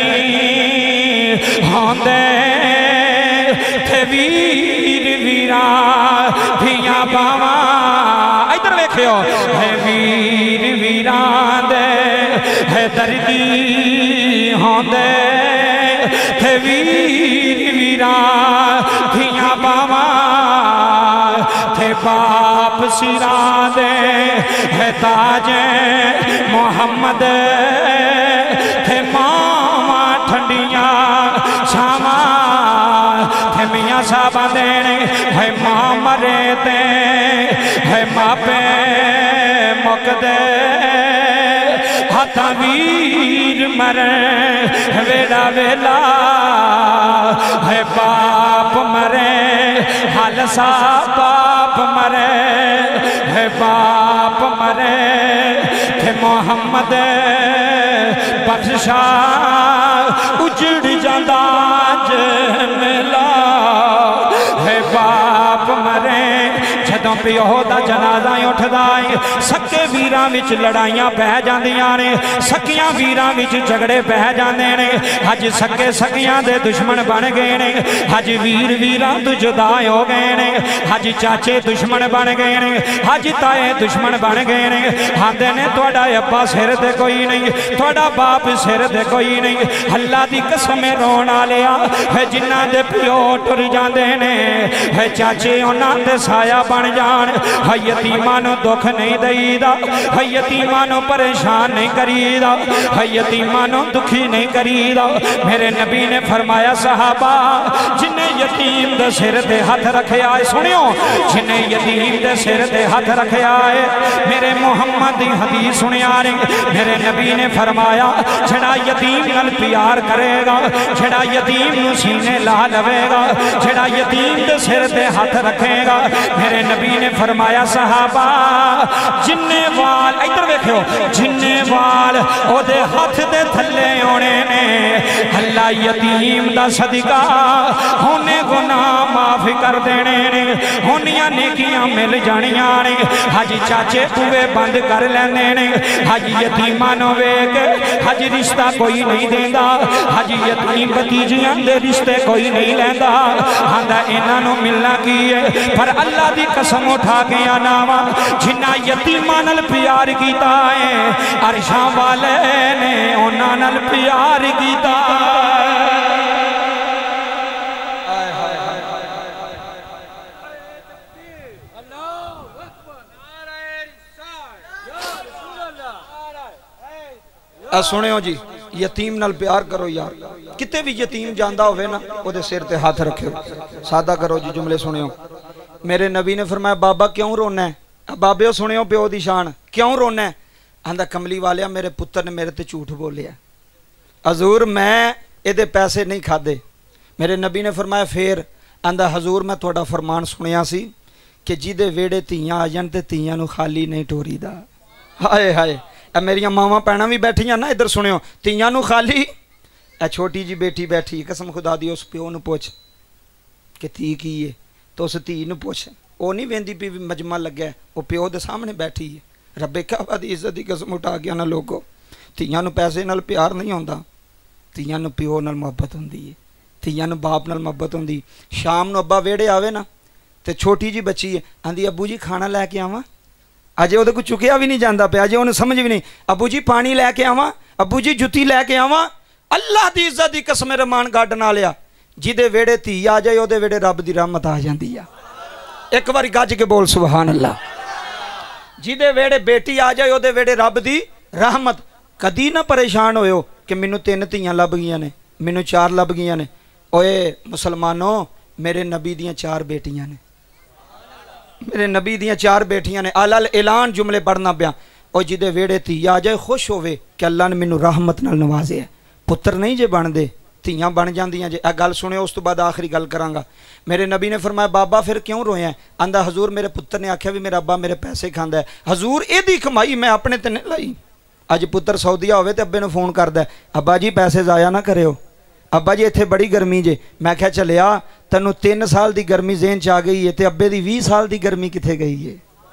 ہوندے تھے ویر ویران دھیاں باواں ادھر ویکھیو ہے ویر ویران دے ہے دردی ہوندے تھے ویر ویران دھیاں باواں تھے باپ سراں دے ہے تاج محمد تھے ماواں ٹھنڈیاں شاماں تھے میاں صاحب دینے ہے ماں مرے تے ہے ماں پہ مک دے ہاتھا ویر مرے ویلا ویلا ہے باپ مرے حال سا باپ مرے ہے باپ مرے تھے محمد بخشا اجڑ جاندہ جمیلا ہے باپ مرے جدوں پیو دا جنازہ اٹھ دائیں سکے ویراں وچ لڑائیاں بہ جاندیاں نے سکیاں ویراں وچ جھگڑے بہ جاندے نے اج سکے سکیاں دے دشمن بن گئے نے اج ویر ویراں تو جدا ہو گئے نے اج چاچے دشمن بن گئے نے اج تائے دشمن بن گئے نے آندے نے تہاڈا ابا سر تے کوئی نہیں تہاڈا باپ سر تے کوئی نہیں اللہ دی قسم رون والیا ہے جنہاں دے پیو ٹر جاندے نے ہے چاچے انہاں تے سایہ بن جان ہے یتیماں نو دکھ نہیں دئیدا ہے یتیماں نو پریشان نہیں کریدا ہے یتیماں نو دکھی نہیں کریدا میرے نبی نے فرمایا صحابہ جنہیں یتیم دے سر تے ہاتھ رکھے آئے سنیو جنہیں یتیم دے سر تے ہاتھ رکھے آئے میرے محمد دی حدیث سنے آ رہے میرے نبی نے فرمایا جڑا یتیم نال پیار کرے گا جڑا یتیم نو سینے لا لوے گا جڑا یتیم دے سر تے ہاتھ رکھے گا میرے نبی نے فرمایا صحابہ جننے وال ادھر ویکھو جننے وال او دے ہاتھ دے تھلے ہونے نے اللہ یتیم دا صدقہ ہونے گناہ معاف کر دینے نے ہونیاں نیکیاں مل جانیاں نے حج چاچے پوے بند کر لینے نے حج یتیماں نو ویکھ حج رشتہ کوئی نہیں دیندا حج یتیم بتیجیاں دے رشتے کوئی نہیں لیندا ہاندا انہاں نو ملنا کی ہے پر اللہ دی قسم اٹھا کے آناوا جنہ یتیماں نال پیار کیتا ہے عرشاں والے نے انہاں نال پیار کیتا اے سنے ہو جی یتیم نال پیار کرو یار کتے بھی یتیم جاندہ ہوئے نا وہ دے سیر تے ہاتھ رکھے ہو سادہ کرو جی جملے سنے ہو میرے نبی نے فرمایا بابا کیوں رونا ہے بابے ہو سنے ہو پیو دی شان کیوں رونا ہے آندہ کملی والیا میرے پتر نے میرے تے جھوٹ بولیا حضور میں ادھے پیسے نہیں کھا دے میرے نبی نے فرمایا پھر آندہ حضور میں توڑا فرمان سنیا سی کہ جیدے ویڑے تیاں آجن تے تیاں نو خالی نہیں ٹوری دا ہائے ہائے اے میری ماما پینا بھی بیٹھی ہیں نا ادھر سنے ہو تیاں نو خالی اے چھوٹی جی بیٹھی بیٹھی قسم خدا دی اس پیو نو پوچھ کہ تی کی ہے تو اس تی نو پوچھ وہ نہیں ویندی پی مجمع لگ گیا وہ پیو دے سامنے بیٹھی ہے رب کعبہ دی عزت دی قسم اٹھا کے نہ لوگو تھیاں نو پیسے نال پیار نہیں ہوندا تھیاں نو پیو نال محبت ہوندی ہے تھیاں نو باپ نال محبت ہوندی شام نو ابا ویڑے آوے نا تے چھوٹی جی بچی ہے آندی ابو جی کھانا لے کے آواں اجے وہ کچھ چکیا بھی نہیں جاندا پیا اجے انہوں سمجھ بھی نہیں ابو جی پانی لے کے آواں ابو جی جتی لے کے آواں اللہ دی عزت دی قسم رحمان گارڈن والیا جدے ویڑے تھی آ جائے وہ ویڑے رب دی رحمت آ جاندی ہے ایک باری گج کے بول سبحان اللہ جدے ویڑے بیٹی آ جائے وہ ویڑے رب دی رحمت کدی نہ پریشان ہوئے ہو کہ مینوں تین تیاں لب گئیاں نے مینوں چار لب گئیاں نے اوے مسلمانوں میرے نبی دیاں چار بیٹیاں نے میرے نبی دیاں چار بیٹیاں نے آلال اعلان جملے پڑھنا پیا اور جدے ویڑے تھی آ جائے خوش ہوئے کہ اللہ نے مینوں رحمت نال نوازے ہے پتر نہیں جے بن دے تیاں بن جاندیاں جے اے گل سنے اس تو بعد آخری گل کرانگا میرے نبی نے فرمایا بابا پھر کیوں روئے ہیں آندہ حضور میرے پتر نے آکھیا بھی میرا ابا میرے پیسے کھاندا ہے حضور اے دی کمائی میں اپنے تے نہیں لائی اج پتر سعودیہ ہوئے تے ابے نے فون کردا ہے ابا جی پیسے ضائع نہ کرے ہو ابا جی ایتھے بڑی گرمی جے میں کہا چلیا تینوں تین سال دی گرمی ذہن چ آ گئی ہے تے ابے دی وی سال دی گرمی کتھے گئی ہے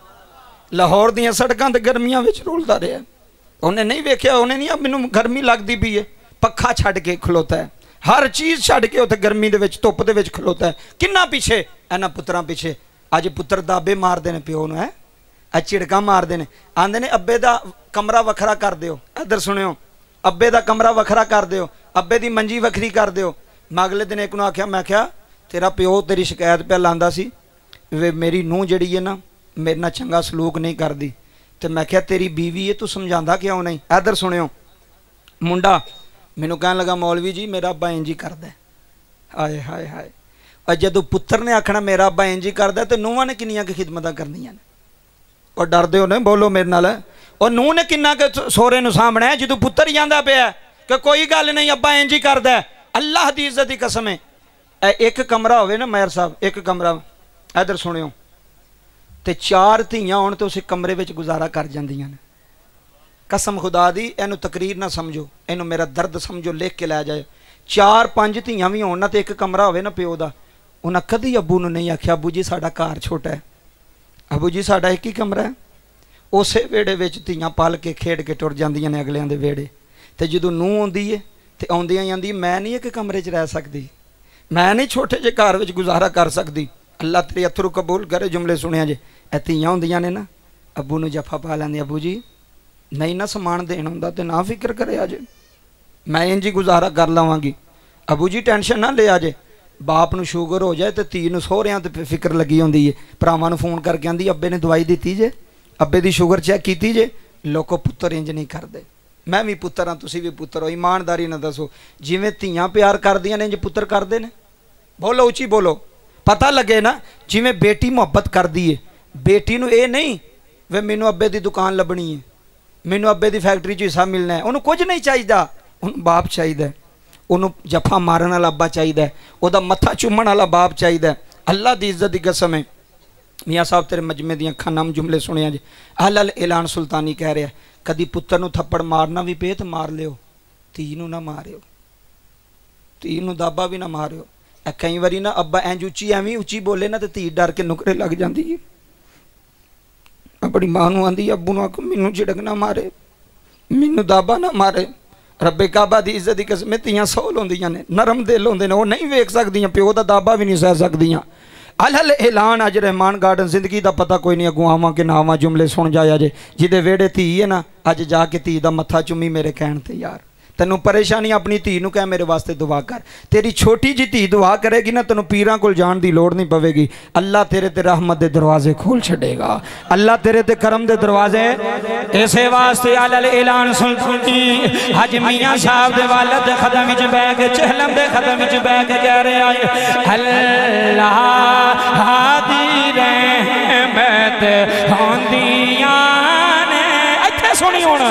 لاہور دیاں سڑکاں تے گرمیاں وچ رولدا رہیا انہیں نہیں ویکھیا انہیں نہیں مینوں گرمی لگدی پئی ہے پکھا چھڈ کے کھلوتا ہے ہر چیز چھڈ کے اتنے گرمی دے وچ دھوپ دے وچ کھلوتا ہے کنہ پیچھے اینا پتراں پیچھے اج پتر دابے مار دے نے پیو نو ہے اے چڑکاں مار دے نے آندے نے ابے دا کمرہ وکھرا کر دیو ادھر سنیو ابے دا کمرہ وکھرا کر دیو ابے دی منجی وکھری کر دیو میں اگلے دن ایک نو آکھیا میں کہیا تیرا پیو تیری شکایت پہ لاندا سی وے میری نوح جڑی ہے نا میرے نال چنگا سلوک نہیں کردی تے میں کہیا تیری بیوی ہے تو سمجھاندا کیوں نہیں ادھر سنیو منڈا مینوں کہن لگا مولوی جی میرا ابا انج ہی کردا ہے ہائے ہائے ہائے اور جدوں پتر نے آکھنا میرا ابا انج ہی کردا ہے تے نوہاں نے کنیاں کی خدمتاں کرنیاں نے اور ڈردے ہو نہیں بولو میرے نال اور نوح نے کنہ کے سورے نو سامنے ہے جدوں پتر ہی آندا پیا کہ کوئی گل نہیں ابا انج ہی کردا ہے اللہ دی عزت دی قسم ہے اے ایک کمرہ ہوئے نا میئر صاحب ایک کمرہ ادھر سنیو تے چار دھیاں ہون تے اسے کمرے وچ گزارا کر جاندیاں نے قسم خدا دی اینو تقریر نہ سمجھو اینو میرا درد سمجھو لکھ کے لے جائے چار پانچ دھیاں بھی ہون نا تے ایک کمرہ ہوئے نا پیو دا انہاں کدی ابو نو نہیں آکھیا ابو جی ساڈا گھر چھوٹا ہے ابو جی ساڈا ایک ہی کمرہ ہے اسے ویڑے وچ دھیاں پال کے کھیڈ کے ٹر جاندیاں نے اگلیاں دے ویڑے تے جدوں نوح ہوندی ہے تے اوندیاں ہی آندی میں نہیں ایک کمرے چ رہ سکدی میں نہیں چھوٹے جے گھر وچ گزارا کر سکدی اللہ تیرے اتھرو قبول کرے جملے سنیا جے اے دھیاں ہوندیاں نے نا ابو نو جفا پا لیندی ابو جی نہیں نہ سامان دین ہوندا تے نہ فکر کرے آجے میں انج ہی گزارا کر لواں گی ابو جی ٹینشن نہ لے آجے باپ نو شوگر ہو جائے تے تی نو سہریاں تے فکر لگی ہوندی ہے بھراواں نو فون کر کے آندی ابے نے دوائی دتی جے ابے دی شوگر چیک کیتی جے لوکو پتر انج نہیں کردے میں بھی پتر ہاں تسی بھی پتر ہو ایمانداری نہ دسو جویں تیاں پیار کردیاں نے انج پتر کردے نے بولو اچھی بولو پتہ لگے نا جویں بیٹی محبت کردی ہے بیٹی نو اے نہیں وے مینوں ابے دی دکان لبنی ہے مینوں ابے دی فیکٹری چ حصہ ملنا ہے انہوں کچھ نہیں چاہیدا انہوں باپ چاہیدا ہے انہوں جفا مارن والا ابا چاہیدا ہے او دا متھا چومن والا باپ چاہیدا ہے اللہ دی عزت دی قسم ہے میاں صاحب تیرے مجمع دیاں کھنم جملے سنیا جی اہل اعلان سلطانی کہہ رہا ہے کدی پتر نو تھپڑ مارنا بھی پے تے مار لیو تی نو نہ ماریو تی نو دابا بھی نہ ماریو اے کئی واری نا ابا اینج اچھی ایویں اچھی بولے نا تے تی ڈر کے نکرے لگ جاندی ہے اپنی ماں نو آندی ابو نو آکھو مینوں جھڑک نہ مارے مینوں دابا نہ مارے رب کعبہ دی عزت دی قسم تیاں سول ہوندیاں نے نرم دل ہوندے نے وہ نہیں ویکھ سکدیاں پیو دا دابا بھی نہیں سہ سکدیاں الحل اعلان اج رحمان گارڈن زندگی دا پتہ کوئی نہیں اگوں آواں کہ نہ آواں جملے سن جایا جے جدے ویڑے تھی ہے نا اج جا کے تھی دا متھا چومی میرے کہن تے یار تینوں پریشانی اپنی تھی نو کہہ میرے واسطے دعا کر تیری چھوٹی جی تھی دعا کرے گی نا تینوں پیراں کول جان دی لوڑ نہیں پوے گی اللہ تیرے تے رحمت دے دروازے کھول چھڑے گا اللہ تیرے تے کرم دے دروازے ایسے واسطے علل اعلان سلطانی حج میاں صاحب دے والد دے قدم وچ بیٹھ کے چہلم دے قدم وچ بیٹھ کے کہہ رہے آئے اللہ ہادی رحمت ہوندیاں نے ایتھے سنی ہونا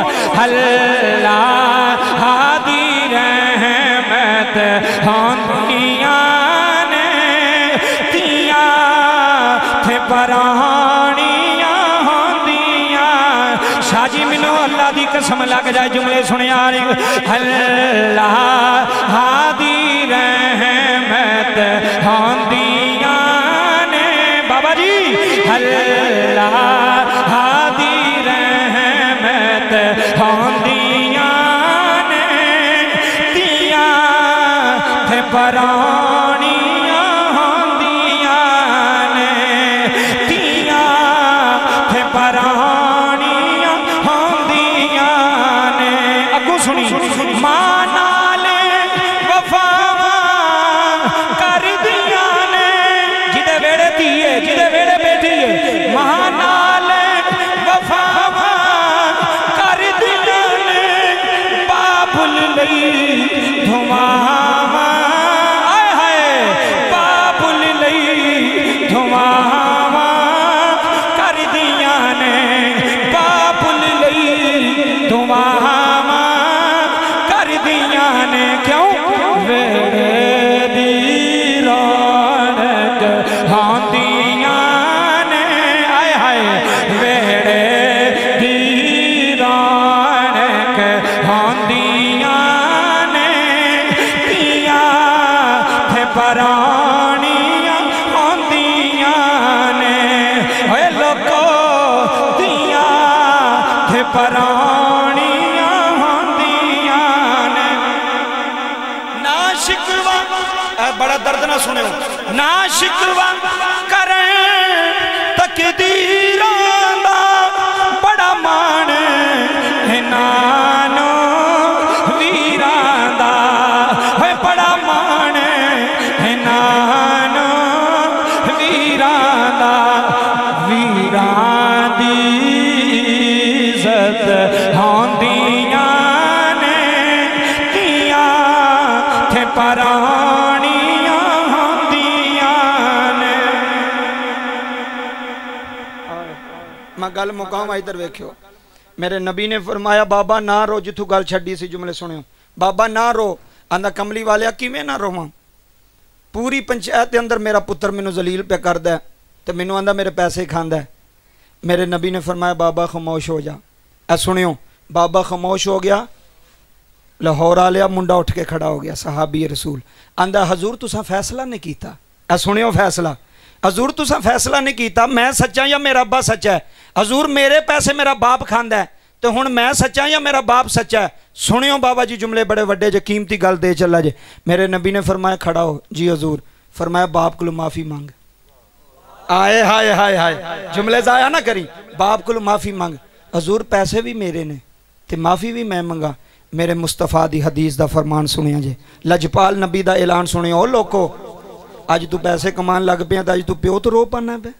اللہ ہادی رحمت ہوندیاں نے تیاں تھے پرانیاں ہوندیاں شاہ جی منو اللہ دی قسم لگ جائے جملے سنے آ رہی اللہ ہادی رحمت ہوندیاں نے بابا جی اللہ ہادی رحمت होंदियां ने दियां थे पराणियां होंदियां ने दियां थे पराणियां होंदियां ने। अगू सुनी मां नाल वफावां कर दियां ने जिदे वेड़े धीए जिदे वेड़े बैठी है मां नाल वफावां कर दियां ने बाबुल लई धुआवां आए हाय बाबुल लई धुआवां कर दियां ने बाबुल लई धुआवां कर दियां ने। क्यों वेड़े दी रौनक होंदियां ने आए हाय वेड़े दी रौनक होंदियां ने दियां थे पराणियां होंदियां ने। ओए लोको दियां थे पराणियां होंदियां ने। ना शिकवा ए बड़ा दर्द ना सुनो ना शिकवा करें तकदीरां दा बड़ा मान है नानो वीरां दा है बड़ा मान है नानो वीरां दा। वीरां दी इज्जत होंदियां ने दियां थे पराणियां होंदियां ने। मैं गल मुकाम इधर वेख्यो मेरे नबी ने फरमाया बाबा ना रो जिथू गल छड्डी सी जुमले सुनियो बाबा ना रो आंदा कमली वालिया किवें ना रोवां पूरी पंचायत के अंदर मेरा पुत्र मैनू जलील पे करदा है ते मैनू आंदा मेरे पैसे खांदा है। मेरे नबी ने फरमाया बाबा खामोश हो जा। ऐ सुनियो बाबा खामोश हो गया लाहौर आ लिया मुंडा उठ के खड़ा हो गया सहाबी रसूल आंदा हजूर तुसा फैसला नहीं कीता। ऐ सुनियो फैसला हजूर तुसा फैसला नहीं कीता मैं सच्चा या मेरा अब्बा सच्चा है। हजूर मेरे पैसे मेरा बाप खांदा है तो हुण मैं सच्चा या मेरा बाप सच्चा है। सुनियो बाबा जी जुमले बड़े वड्डे जे कीमती गल दे चला जे। मेरे नबी ने फरमाया खड़ा हो जी हजूर फरमाया बाप को माफ़ी मांग। आए हाय हाय हाय जुमले जाया ना करी बाप को माफ़ी मांग। हजूर पैसे भी मेरे ने ते माफ़ी भी मैं मंगा। मेरे मुस्तफा दी हदीस दा फरमान सुनिया जे लजपाल नबी दा ऐलान सुनियो ओ लोको अज तू पैसे कमान लग पे तो अज तू प्यो तो रो पाना पे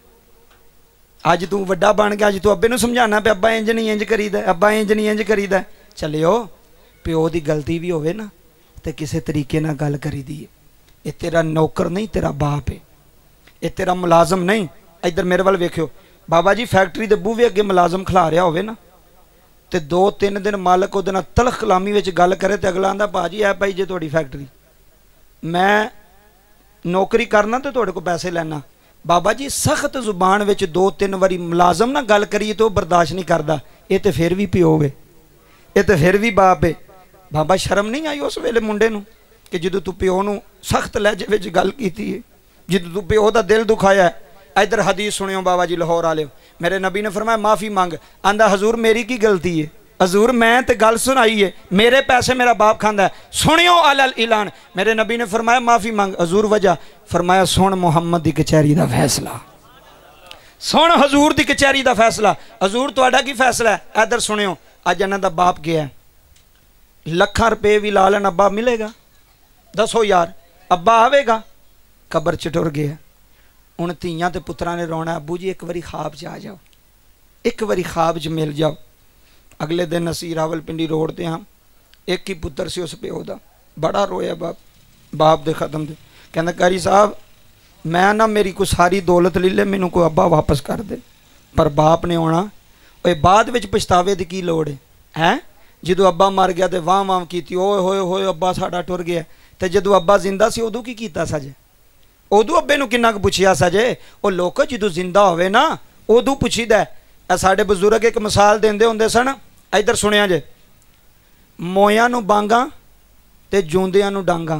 अज तू वड्डा बन गया अज तू अब्बे नूं समझाना पे अब्बा इंज नहीं इंज करीदा अब्बा इंज नहीं इंज करीदा। चलियो प्यो की गलती भी होवे ना तो किसी तरीके ना गल करी दी है। ये तेरा नौकर नहीं तेरा बाप है ये तेरा मुलाजम नहीं। इधर मेरे वाल वेख्यो बाबा जी फैक्ट्री के बूहे अगे मुलाजम खिला रहा होवे ना तो दो तीन दिन मालक उहदे नाल तलख कलामी विच गल करे तो अगला आंदा भाजी है भाई जे तुहाडी फैक्ट्री मैं नौकरी करना तो तुहाडे को पैसे लेना। बाबा जी सख्त जुबान विच दो तीन बारी मुलाजम ना गल करिए तो बर्दाश्त नहीं करता। ये तो फिर भी प्यो है ये तो फिर भी बाप है। बाबा शर्म नहीं आई उस वेले मुंडे नूं कि जदों तू प्यो नूं सख्त लहजे विच गल कीती है जदों तू प्यो दा दिल दुखाया है। इधर हदीस सुनियो बाबा जी लाहौर वाले मेरे नबी ने फरमाया माफ़ी मांग। आंदा हजूर मेरी की गलती है हजूर मैं तो गल सुनाई है मेरे पैसे मेरा बाप खांदा है। सुनियो अलल ऐलान मेरे नबी ने फरमाया माफ़ी मांग। हजूर वजह फरमाया सुन मुहम्मद दी कचहरी दा फैसला सुन हजूर दी कचहरी दा फैसला। हजूर तुहाडा की फैसला है इधर सुनियो अज इन्हां दा बाप गया लखां रुपये भी ला लेन अब्बा मिलेगा दसो यार अब्बा आवेगा कबर च टुर गया। हुण धीआं ते पुत्रां ने रोना अब्बू जी एक बारी ख्वाब च आ जाओ एक बारी ख्वाब च मिल जाओ। अगले दिन असी रावलपिंडी रोड ते हाँ एक ही पुत्र से उस प्यो का बड़ा रोया बाप बाप दे खत्म दे कहना कारी साहब मैं ना मेरी कोई सारी दौलत ले ले मैनू कोई अब्बा वापस कर दे। पर बाप ने आना ओए बाद विच पछतावे दी की लोड़ है हैं जदों अब्बा मर गया तो वाह वाह की ओए होए होए अब्बा साडा टुर गया तो जदों अब्बा जिंदा सी उदों की कीता सजे उदों अब्बे नूं किन्ना क पुछिया सजे। वो लोग जदों जिंदा होवे ना उदों पुछीदा है। साडे बजुर्ग एक मिसाल देंदे हुंदे सन इधर सुनिया जे मोयां नूं बांगा ते जूंदियां नूं डांगा।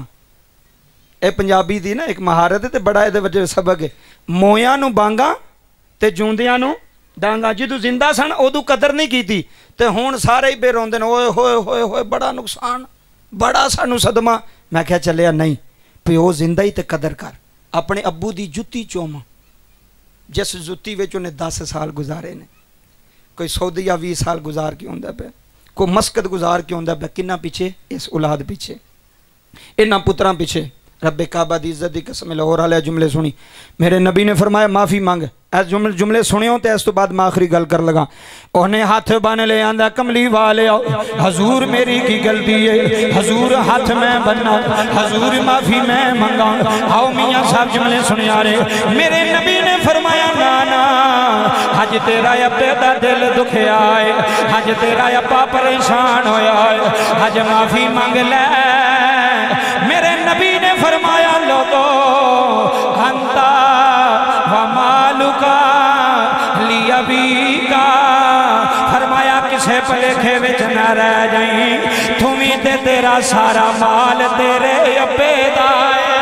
ये पंजाबी दी ना एक महारत है तो बड़ा इहदे विच सबक है। मोयां नूं बांगा ते जूंदियां नूं ਡਾਂਗਾ ਜਦੋਂ ਜ਼ਿੰਦਾ ਸਨ ਉਦੋਂ ਕਦਰ ਨਹੀਂ ਕੀਤੀ ਤੇ ਹੁਣ ਸਾਰੇ ਹੀ ਬੇਰੋਂਦੇ ਨੇ ਓਏ ਹੋਏ ਹੋਏ ਹੋਏ ਬੜਾ ਨੁਕਸਾਨ ਬੜਾ ਸਾਨੂੰ ਸਦਮਾ। ਮੈਂ ਕਿਹਾ ਚੱਲਿਆ ਨਹੀਂ ਪਿਓ ਜ਼ਿੰਦਾ ਹੀ ਤੇ ਕਦਰ ਕਰ। ਆਪਣੇ ਅੱਬੂ ਦੀ ਜੁੱਤੀ ਚੋਮ ਜਿਸ ਜੁੱਤੀ ਵਿੱਚ ਉਹਨੇ ਦਸ ਸਾਲ ਗੁਜ਼ਾਰੇ ਨੇ, ਕੋਈ ਸੌਦੀਆ ਵੀਹ ਸਾਲ ਗੁਜ਼ਾਰ ਕੇ ਆਉਂਦਾ ਪਿਆ, ਕੋਈ ਮਸਕਤ ਗੁਜ਼ਾਰ ਕੇ ਆਉਂਦਾ ਪਿਆ, ਕਿੰਨਾ ਪਿੱਛੇ ਇਸ ਔਲਾਦ ਪਿੱਛੇ, ਇਹਨਾਂ ਪੁੱਤਰਾਂ ਪਿੱਛੇ। رب کعبہ دی عزت دی قسم لاہور والے جملے سنی میرے نبی نے فرمایا معافی مانگ اس جملے جملے سنیوں تے اس تو بعد میں آخری گل کر لگا انہیں ہاتھ بن لے آندہ کملی والے حضور میری کی غلطی ہے حضور ہاتھ میں بننا حضور معافی میں منگا آؤ میاں صاحب جملے سنی آ رہے میرے نبی نے فرمایا نانا حج تیرا ابے دا دل دکھے آئے حج تیرا ابا پریشان ہویا ہے حج معافی مانگ لے میرے نبی نے فرمایا لوگو انتا ومالکا لی ابی کا فرمایا کسے پلیکھے وچ نہ رہ جائیں تمہیں تے تیرا سارا مال تیرے ابے دائے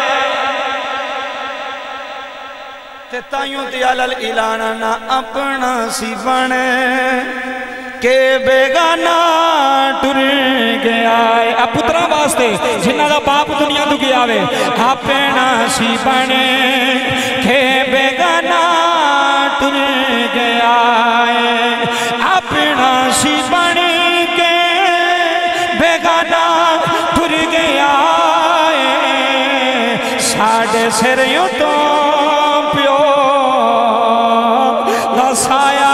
تے تائیوں تیال الالانہ نہ اپنا سی بنے کہ بیگانہ ٹر گیا ہے اب پترہ واسطے جنہ دا باپ دنیا تو گیا ہے اپنا سی بنے کہ بیگانہ ٹر گیا ہے اپنا سی بنے کہ بیگانہ ٹر گیا ہے ساڑھے سریوں تو پیو لسایا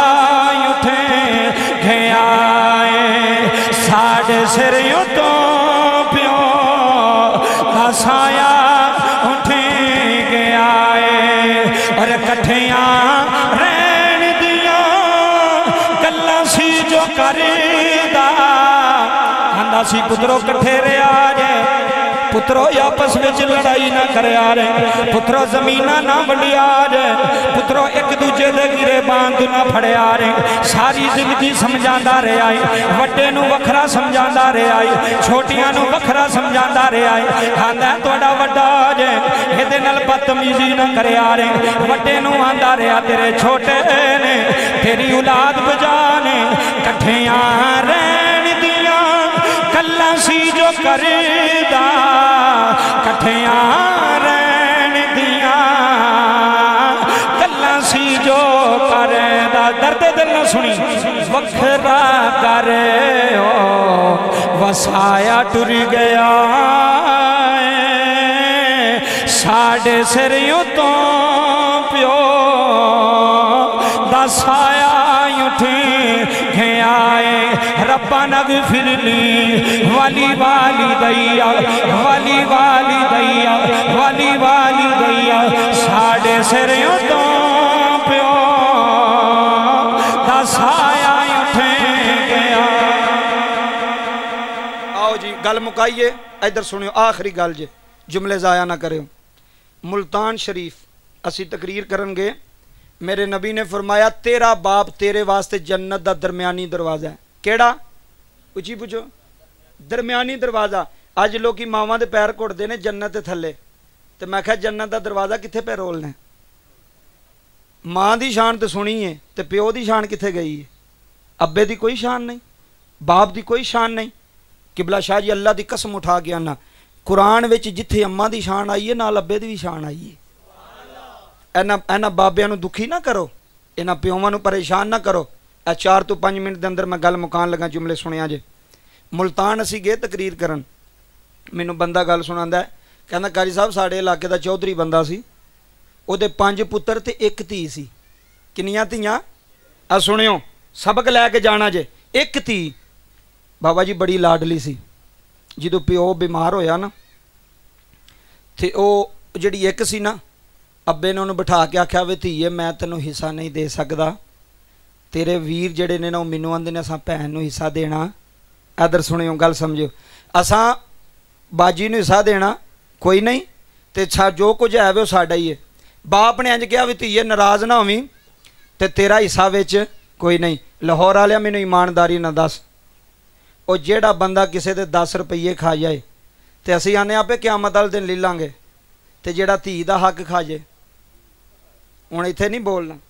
سریوں تو پیو ہسایا اٹھیں گیا ہے اور کٹھیاں رین دیا گلہ سی جو کردہ ہندہ سی پتروں کٹھے رہے آجے پتروں یا پس وچ لڑائی نہ کرے آ رہے پتروں زمینہ نہ بڑی آ رہے پتروں ایک دوجہ دے گرے باندھ نہ پھڑے آ رہے ساری زندگی سمجھاندہ رہے آئی وٹے نو وکھرا سمجھاندہ رہے آئی چھوٹیاں نو وکھرا سمجھاندہ رہے آئی آندہ توڑا وڈا آجے ہدے نل بدتمیزی نہ کرے آ رہے وٹے نو آندہ رہے آ تیرے چھوٹے نے تیری اولاد بجانے کٹھیاں رین دیا کلہ سی جو کردہ کٹھیاں رین دیا کلہ سی جو کردہ درد دل نہ سنی وکھرا کرے ہو وسایا ٹر گیا ساڑھے سریوں تو پیو دسایا اٹھیں گیا ہے ربا نغفر لی والی والی دیا والی والی دیا والی والی دیا ساڑھے سریوں تو پیو دسایا اٹھیں گیا آؤ جی گل مکائیے ادھر سنیو آخری گل جے جملے ضائع نہ کرے ملتان شریف اسی تقریر کرن گے میرے نبی نے فرمایا تیرا باپ تیرے واسطے جنت دا درمیانی دروازہ ہے کیڑا پوچھی پوچھو درمیانی دروازہ آج لوگ کی ماما دے پیر کوڑ دینے جنت تھلے تو میں کہا جنت دا دروازہ کتھے پہ رولنے ماں دی شان تے سنی ہے تے پیو دی شان کتھے گئی ہے ابے دی کوئی شان نہیں باپ دی کوئی شان نہیں قبلہ شاہ جی اللہ دی قسم اٹھا گیا نا قرآن وچ جتھے اماں دی شان آئی ہے نال ابے دی بھی شان آئی ہے اینا اینا بابیاں نو دکھی نہ کرو اینا پیوماں نو پریشان نہ کرو اے چار تو پانچ منٹ دے اندر میں گل مکان لگا جملے سنیا جے ملتان اسی گئے تقریر کرن مینوں بندہ گل سناندا ہے کہندا قاری صاحب ساڈے علاقے دا چودھری بندہ سی او دے پانچ پتر تے ایک تھی سی کنیاں تھیاں آ سنیو سبق لے کے جانا جے ایک تھی بابا جی بڑی لاڈلی سی جدو پیو بیمار ہویا نا تے او جڑی ایک سی نا ابے نے انہوں بٹھا کے آکھیا وے تھیے میں تینوں حصہ نہیں دے سکدا تیرے ویر جڑے نے نا مینوں آندے نے اساں بہن نوں حصہ دینا ادھر سنیو گل سمجھو اساں باجی نوں حصہ دینا کوئی نہیں تے جو کچھ ہے وہ ساڈا ہی ہے باپ نے انج کہیا وے تھیے ناراض نہ ہوویں تے تیرا حصہ وچ کوئی نہیں لاہور والے مینوں ایمانداری نہ دس او جیڑا بندہ کسے دے دس روپیے کھا جائے تے اسی آنے آپ قیامت والے دن لے لاں گے تے جیڑا تھی دا حق کھا جائے ہوں اتنے نہیں بولنا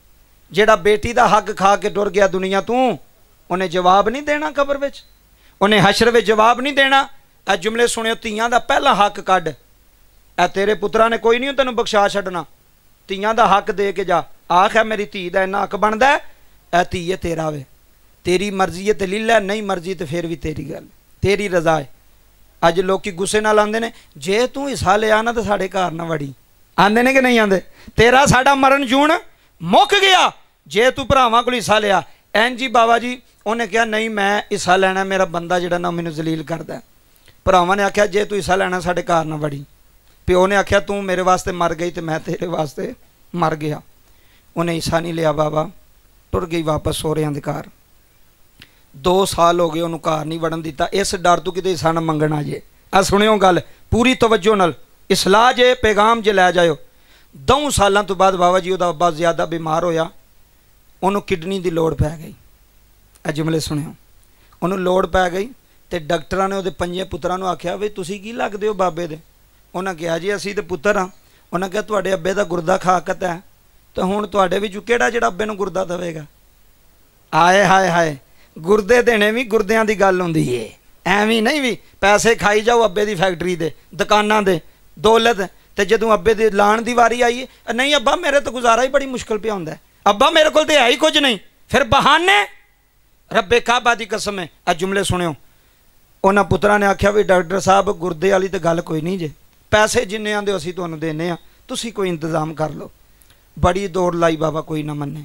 جیڑا بیٹی دا حق کھا کے ٹر گیا دنیا تو انہیں جواب نہیں دینا قبر وچ، انہیں حشر وچ جواب نہیں دینا۔ اے جملے سنیو، تیاں دا پہلا حق کڈ، اے تیرے پترا نے کوئی نہیں تینوں بخشا چھڈنا، تیاں دا حق دے کے جا، آخ ہے میری تھی دا اینا حق بندا ہے، اے تھی تیرا وے، تیری مرضی ہے تے لیلا، نہیں مرضی تے پھر بھی تیری گل، تیری رضا ہے۔ اج لوکی غصے نال آندے نے جے تو حصہ لیا نا تے ساڈے گھر نہ وڑی، آندے نے کہ نہیں آندے؟ تیرا ساڈا مرن جون مک گیا جے تو بھراواں کول حصہ لیا۔ این جی بابا جی انہیں کہا نہیں میں حصہ لینا، میرا بندہ جڑا نا مینوں ذلیل کردا ہے۔ بھراواں نے آکھیا جے تو حصہ لینا ساڈے گھر نہ وڑی۔ پیو نے آکھیا تو میرے واسطے مر گئی تے میں تیرے واسطے مر گیا۔ انہیں حصہ نہیں لیا بابا، ٹر گئی واپس سوہریاں دے گھر۔ دو سال ہو گئے انہوں گھر نہیں وڑن دیتا، اس ڈر تو کتے حصہ نہ منگنا جے۔ آ سنیو گل پوری توجہ نال، اصلاح جے پیغام جے لے جائیو۔ دو سالاں تو بعد بابا جی دا ابا زیادہ بیمار ہویا، انہوں کڈنی دی لوڑ پہ گئی۔ اے جملے سنیو، انہوں لوڑ پہ گئی تے ڈاکٹراں نے وہ پنجے پتراں نوں آکھیا وے تسی کی لگدے ہو بابے دے؟ انہاں کہا جی اسی تے پتر ہاں۔ انہاں کہا تواڈے ابے دا گردہ کھاکت ہے تو ہن تواڈے وچوں کیڑا جڑا ابے نوں گردہ دے گا؟ آئے ہائے ہائے، گردے دینے بھی گردیاں دی گل ہوندی ہے، ایویں نہیں بھی پیسے کھائی جاؤ ابے دی فیکٹری دے دکاناں دے دولت تے جدوں ابے دی لان دی واری آئی ہے نہیں ابا میرے تو گزارا ہی بڑی مشکل پہ ہوندا ہے، ابا میرے کول تے ہے ہی کچھ نہیں، پھر بہانے۔ رب کعبہ دی قسم ہے، اے جملے سنیو، انہاں پتراں نے آکھیا بھی ڈاکٹر صاحب گردے والی تے گل کوئی نہیں جے، پیسے جننے آندے اسی تانوں دینے ہاں، تسی کوئی انتظام کر لو۔ بڑی دوڑ لائی بابا کوئی نہ منے۔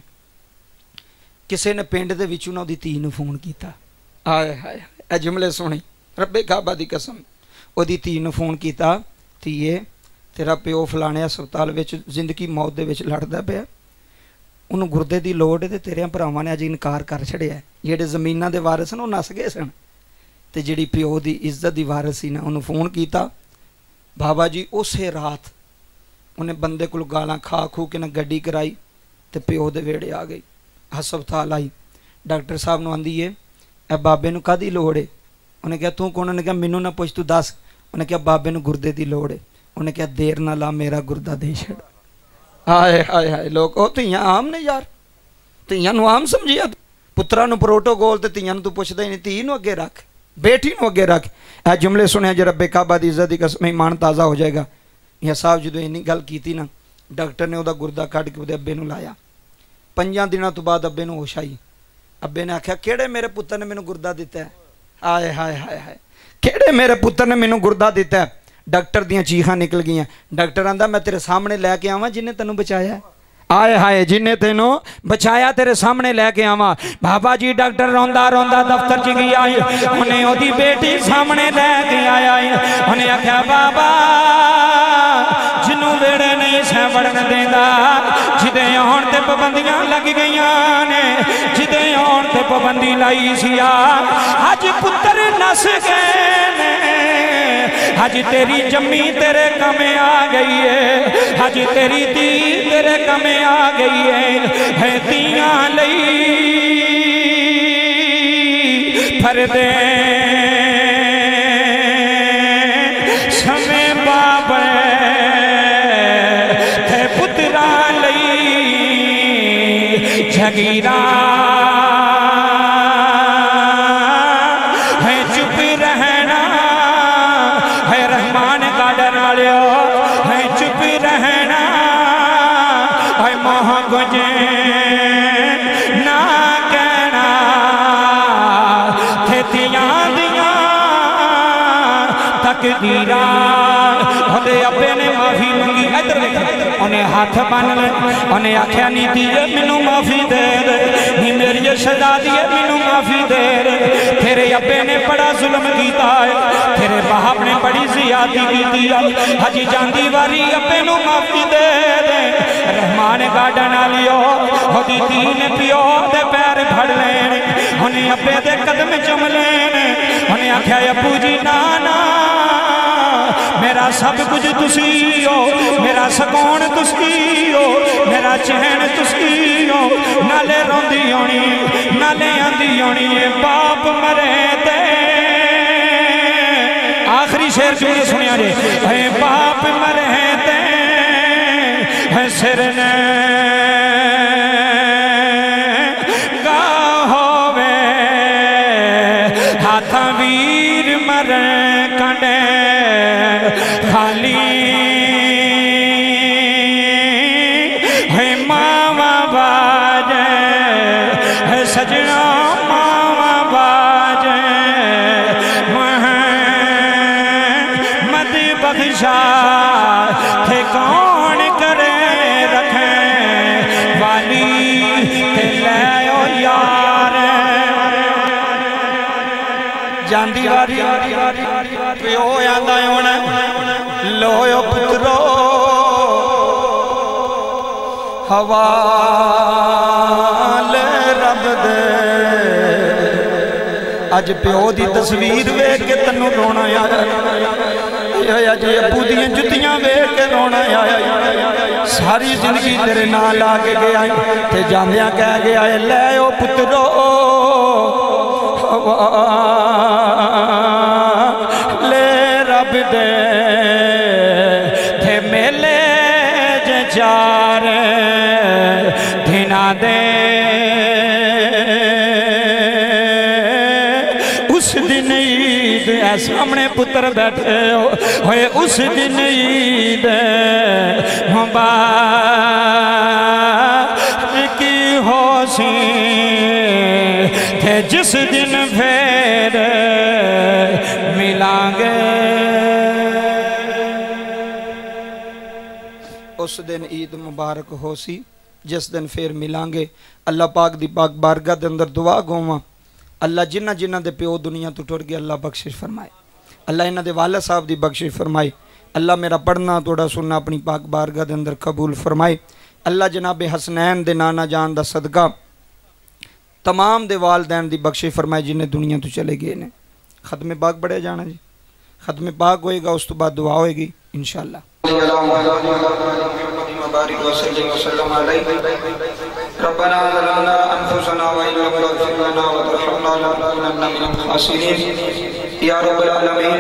کسے نے پنڈ دے وچوں نہ دی تھی نوں فون کیتا، آئے ہائے اے جملے سنی رب کعبہ دی قسم، او دی تھی نوں فون کیتا، تھیے تیرا پیو فلانے ہسپتال وچ زندگی موت دے وچ لڑدا پیا، انہوں گردے دی لوڑ تے تیرے بھراواں نے اج انکار کر چھڑیا ہے، جڑے زمیناں دے وارث سن او نس گئے سن تے جڑی پیو دی عزت دی وارث سی نا انہوں فون کیتا۔ بابا جی اسے رات انہیں بندے کول گالاں کھا کھو کے نہ گڈی کرائی تے پیو دے ویڑے آ گئی، ہسپتال آئی، ڈاکٹر صاحب نو آندی ہے اے بابے نو کدی لوڑ ہے؟ انہیں کہا تو کون؟ انہیں کہا مینوں نہ پوچھ تو دس۔ انہیں کہا بابے نو گردے دی لوڑ ہے۔ انہیں کہا دیر نہ لا میرا گردہ دے چھڑ۔ آئے آئے آئے لوگ او تیاں عام نے یار، تیاں نو عام سمجھیا، پترا نو پروٹوکول تے تیاں نو تو پوچھدا ہی نہیں، تی نو اگے رکھ، بیٹی نو اگے رکھ۔ اے جملے سنے جے رب کعبہ دی عزت دی قسم ایمان تازہ ہو جائے گا۔ یہ صاحب جدو اینی گل کیتی نا ڈاکٹر نے او دا گردہ کٹ کے اودے ابے نو لایا، پنجاں دنوں تو بعد ابے نو ہوش آئی۔ ابے نے آکھیا کیڑے میرے پتر نے مینوں گردہ دیتا ہے؟ آئے ہائے ہائے ہائے، کیڑے میرے پتر نے مینوں گردہ دیتا ہے؟ ڈاکٹر دیاں چیخاں نکل گئیاں۔ ڈاکٹر آندا میں تیرے سامنے لے کے آواں جنہیں تینوں بچایا ہے؟ آئے ہائے جنہیں تینوں بچایا تیرے سامنے لے کے آواں۔ بابا جی ڈاکٹر روندا روندا دفتر چ گیا، انہیں او دی بیٹی سامنے لے کے آیا، انہیں آکھیا بابا جنوں ویڑے نہیں سہ وڑن دیندا، جدے آن تے پابندیاں لگ گئیاں نے، جدے آن تے پابندی لائی سی اج پتر نس گئے نے، اج تیری جمی تیرے کم آ گئی ہے، اج تیری دی تیرے کم آ گئی ہے، تیاں لئی پھردے سمیں بابے تے پترا لئی جگیرا ہے، چپ رہنا ہے، رحمان کا ڈرنا لیو ہے، چپ رہنا ہے، موہ گجے نہ کہنا تھے تیاں دیاں تقدیرہ۔ ہدے ابے نے معافی منگی، ادھر انہیں ہاتھ بن لے، انہیں آکھیا نہیں دیئے منوں معافی دے دے، نہیں میری شہزادی ہے منوں معافی دے دے، تیرے ابے نے بڑا ظلم کیتا ہے، تیرے باپ نے بڑی زیادتی کیتی ہے، ہجی جاندی واری ابے نوں معافی دے دے۔ رحمان گاڑا نہ لیو، ہدی تین پیو دے پیر بھڑ لینے، انہیں ابے دے قدم چم لینے، انہیں آکھیا ابو جی نانا میرا سب کچھ تسی ہو، میرا سکون تسی ہو، میرا چین تسی ہو، نالے روندی ہونی نالے آندی ہونی، باپ مرے دے۔ آخری شعر جو سنیا جے، اے باپ مرے دے سرنے ہاتھ ویر مرن کنڈے خالی ہے ماما باجے ہے سجنا ماما باجے محمد بخشا تھے کون کرے رکھیں والی تے لے او یار جاندی واری پیو آندا ہونا لویو پترو حوال رب دے اج پیو دی تصویر ویکھ کے تنوں رونا آیا اج ابو دیاں جتیاں ویکھ کے رونا آیا ساری زندگی تیرے نال لا کے گیا تے جاندیاں کہہ گیا لے او پترو لے رب دے تھے میلے جے چار دھنا دے اس دن عید اے سامنے پتر بیٹھے ہوئے اس دن عید مبارک کی ہو سی تھے جس دن پھر ملیں گے اس دن عید مبارک ہو سی جس دن پھر ملیں گے اللہ پاک دی پاک بارگاہ دے اندر دعا گوواں اللہ جنہ جنہ دے پیو دنیا تو ٹر گیا اللہ بخشش فرمائے اللہ انہ دے والد صاحب دی بخشش فرمائے اللہ میرا پڑھنا توڑا سننا اپنی پاک بارگاہ دے اندر قبول فرمائے اللہ جناب حسنین دے نانا جان دا صدقہ تمام دے والدین دی بخشش فرمائے جنہیں دنیا تو چلے گئے نے ختم پاک بڑھے جانا جی ختم پاک ہوئے گا اس تو بعد دعا ہوئے گی انشاءاللہ ربنا ظلمنا انفسنا وإن لم تغفر لنا وترحمنا لنكونن من الخاسرين یا رب العالمین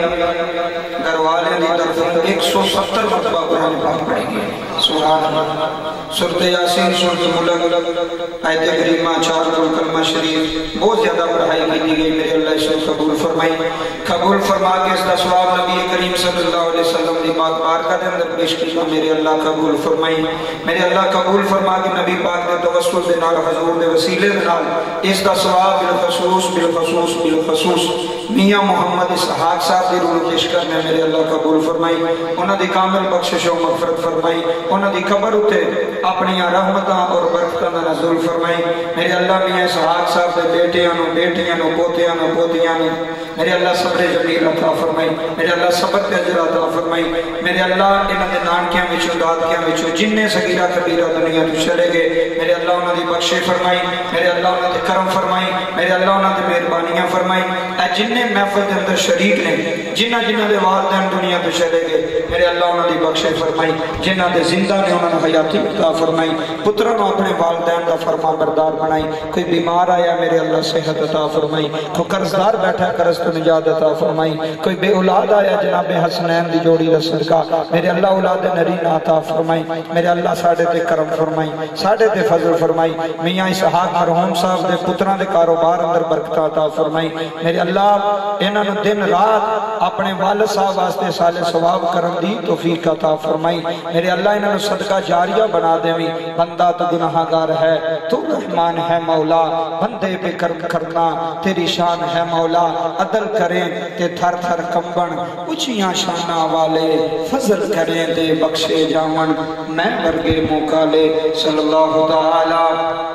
گھر والے دی طرفوں ایک سو ستر مرتبہ قرآن پاک پڑھیں گے سبحان اللہ سورۃ یاسین سورۃ ملک آیت کریمہ چار کلمہ شریف بہت زیادہ پڑھائی کی گئی میرے اللہ اس کو قبول فرمائی قبول فرما کے اس کا ثواب نبی کریم صلی اللہ علیہ وسلم دی پاک بارگاہ دے اندر پیش کیا میرے اللہ قبول فرمائی میرے اللہ قبول فرما کے نبی پاک دے توسل دے نال حضور دے وسیلے دے نال اس کا ثواب بالخصوص بالخصوص بالخصوص میاں محمد اسحاق صاحب دی روح پیش کرنے میرے اللہ قبول فرمائی انہاں دی کامل بخشش و مغفرت فرمائی انہاں دی قبر اتے اپنی رحمتاں اور برکتاں دا نزول فرمائی میرے اللہ میاں اسحاق صاحب دے بیٹیاں نو بیٹیاں نو پوتیاں نو پوتیاں نو میرے اللہ صبر جمیل عطا فرمائی میرے اللہ صبر تے اجر عطا فرمائی میرے اللہ انہاں دے نانکیاں وچوں دادکیاں وچوں جننے صغیرہ کبیرہ دنیا تو چلے گئے میرے اللہ انہاں دی بخشش فرمائی میرے اللہ انہاں دے کرم فرمائی میرے اللہ انہاں دی مہربانیاں فرمائی اے جننے محفل دے اندر شریک نے جنہ جنہ دے والدین دنیا تو چلے گئے میرے اللہ انہاں دی بخشش فرمائی جنہ دے زندہ نے انہاں نے حیاتی عطا فرمائی پتروں نے اپنے والدین دا فرما بردار بنائی کوئی بیمار آیا میرے اللہ صحت عطا فرمائی کوئی قرضدار بیٹھا قرض تو نجات عطا فرمائی کوئی بے اولاد آیا جناب حسنین دی جوڑی دا صدقہ میرے اللہ اولاد نرین عطا فرمائی میرے اللہ ساڑھے تے کرم فرمائی ساڑھے تے فضل فرمائی میاں اسحاق مرحوم صاحب دے پتران دے کاروبار اندر برکت عطا فرمائی میرے اللہ انہاں نے دن رات اپنے والد صاحب واسطے سالے ثواب کرن دی توفیق عطا فرمائی میرے اللہ انہاں نے صدقہ جاریہ بنا دے میں بندہ تو گناہگار ہے تو رحمان ہے مولا بندے پہ کرم کرنا تیری شان ہے مولا عدل کریں تے تھر تھر کمبن اچھیاں شانہ والے فضل کریں دے بخشے جاون میں برگے موقع لے صلی اللہ تعالی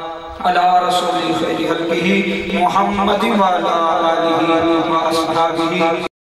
علی رسول خیر خلقہ محمد وعلی آلہ و اصحابہ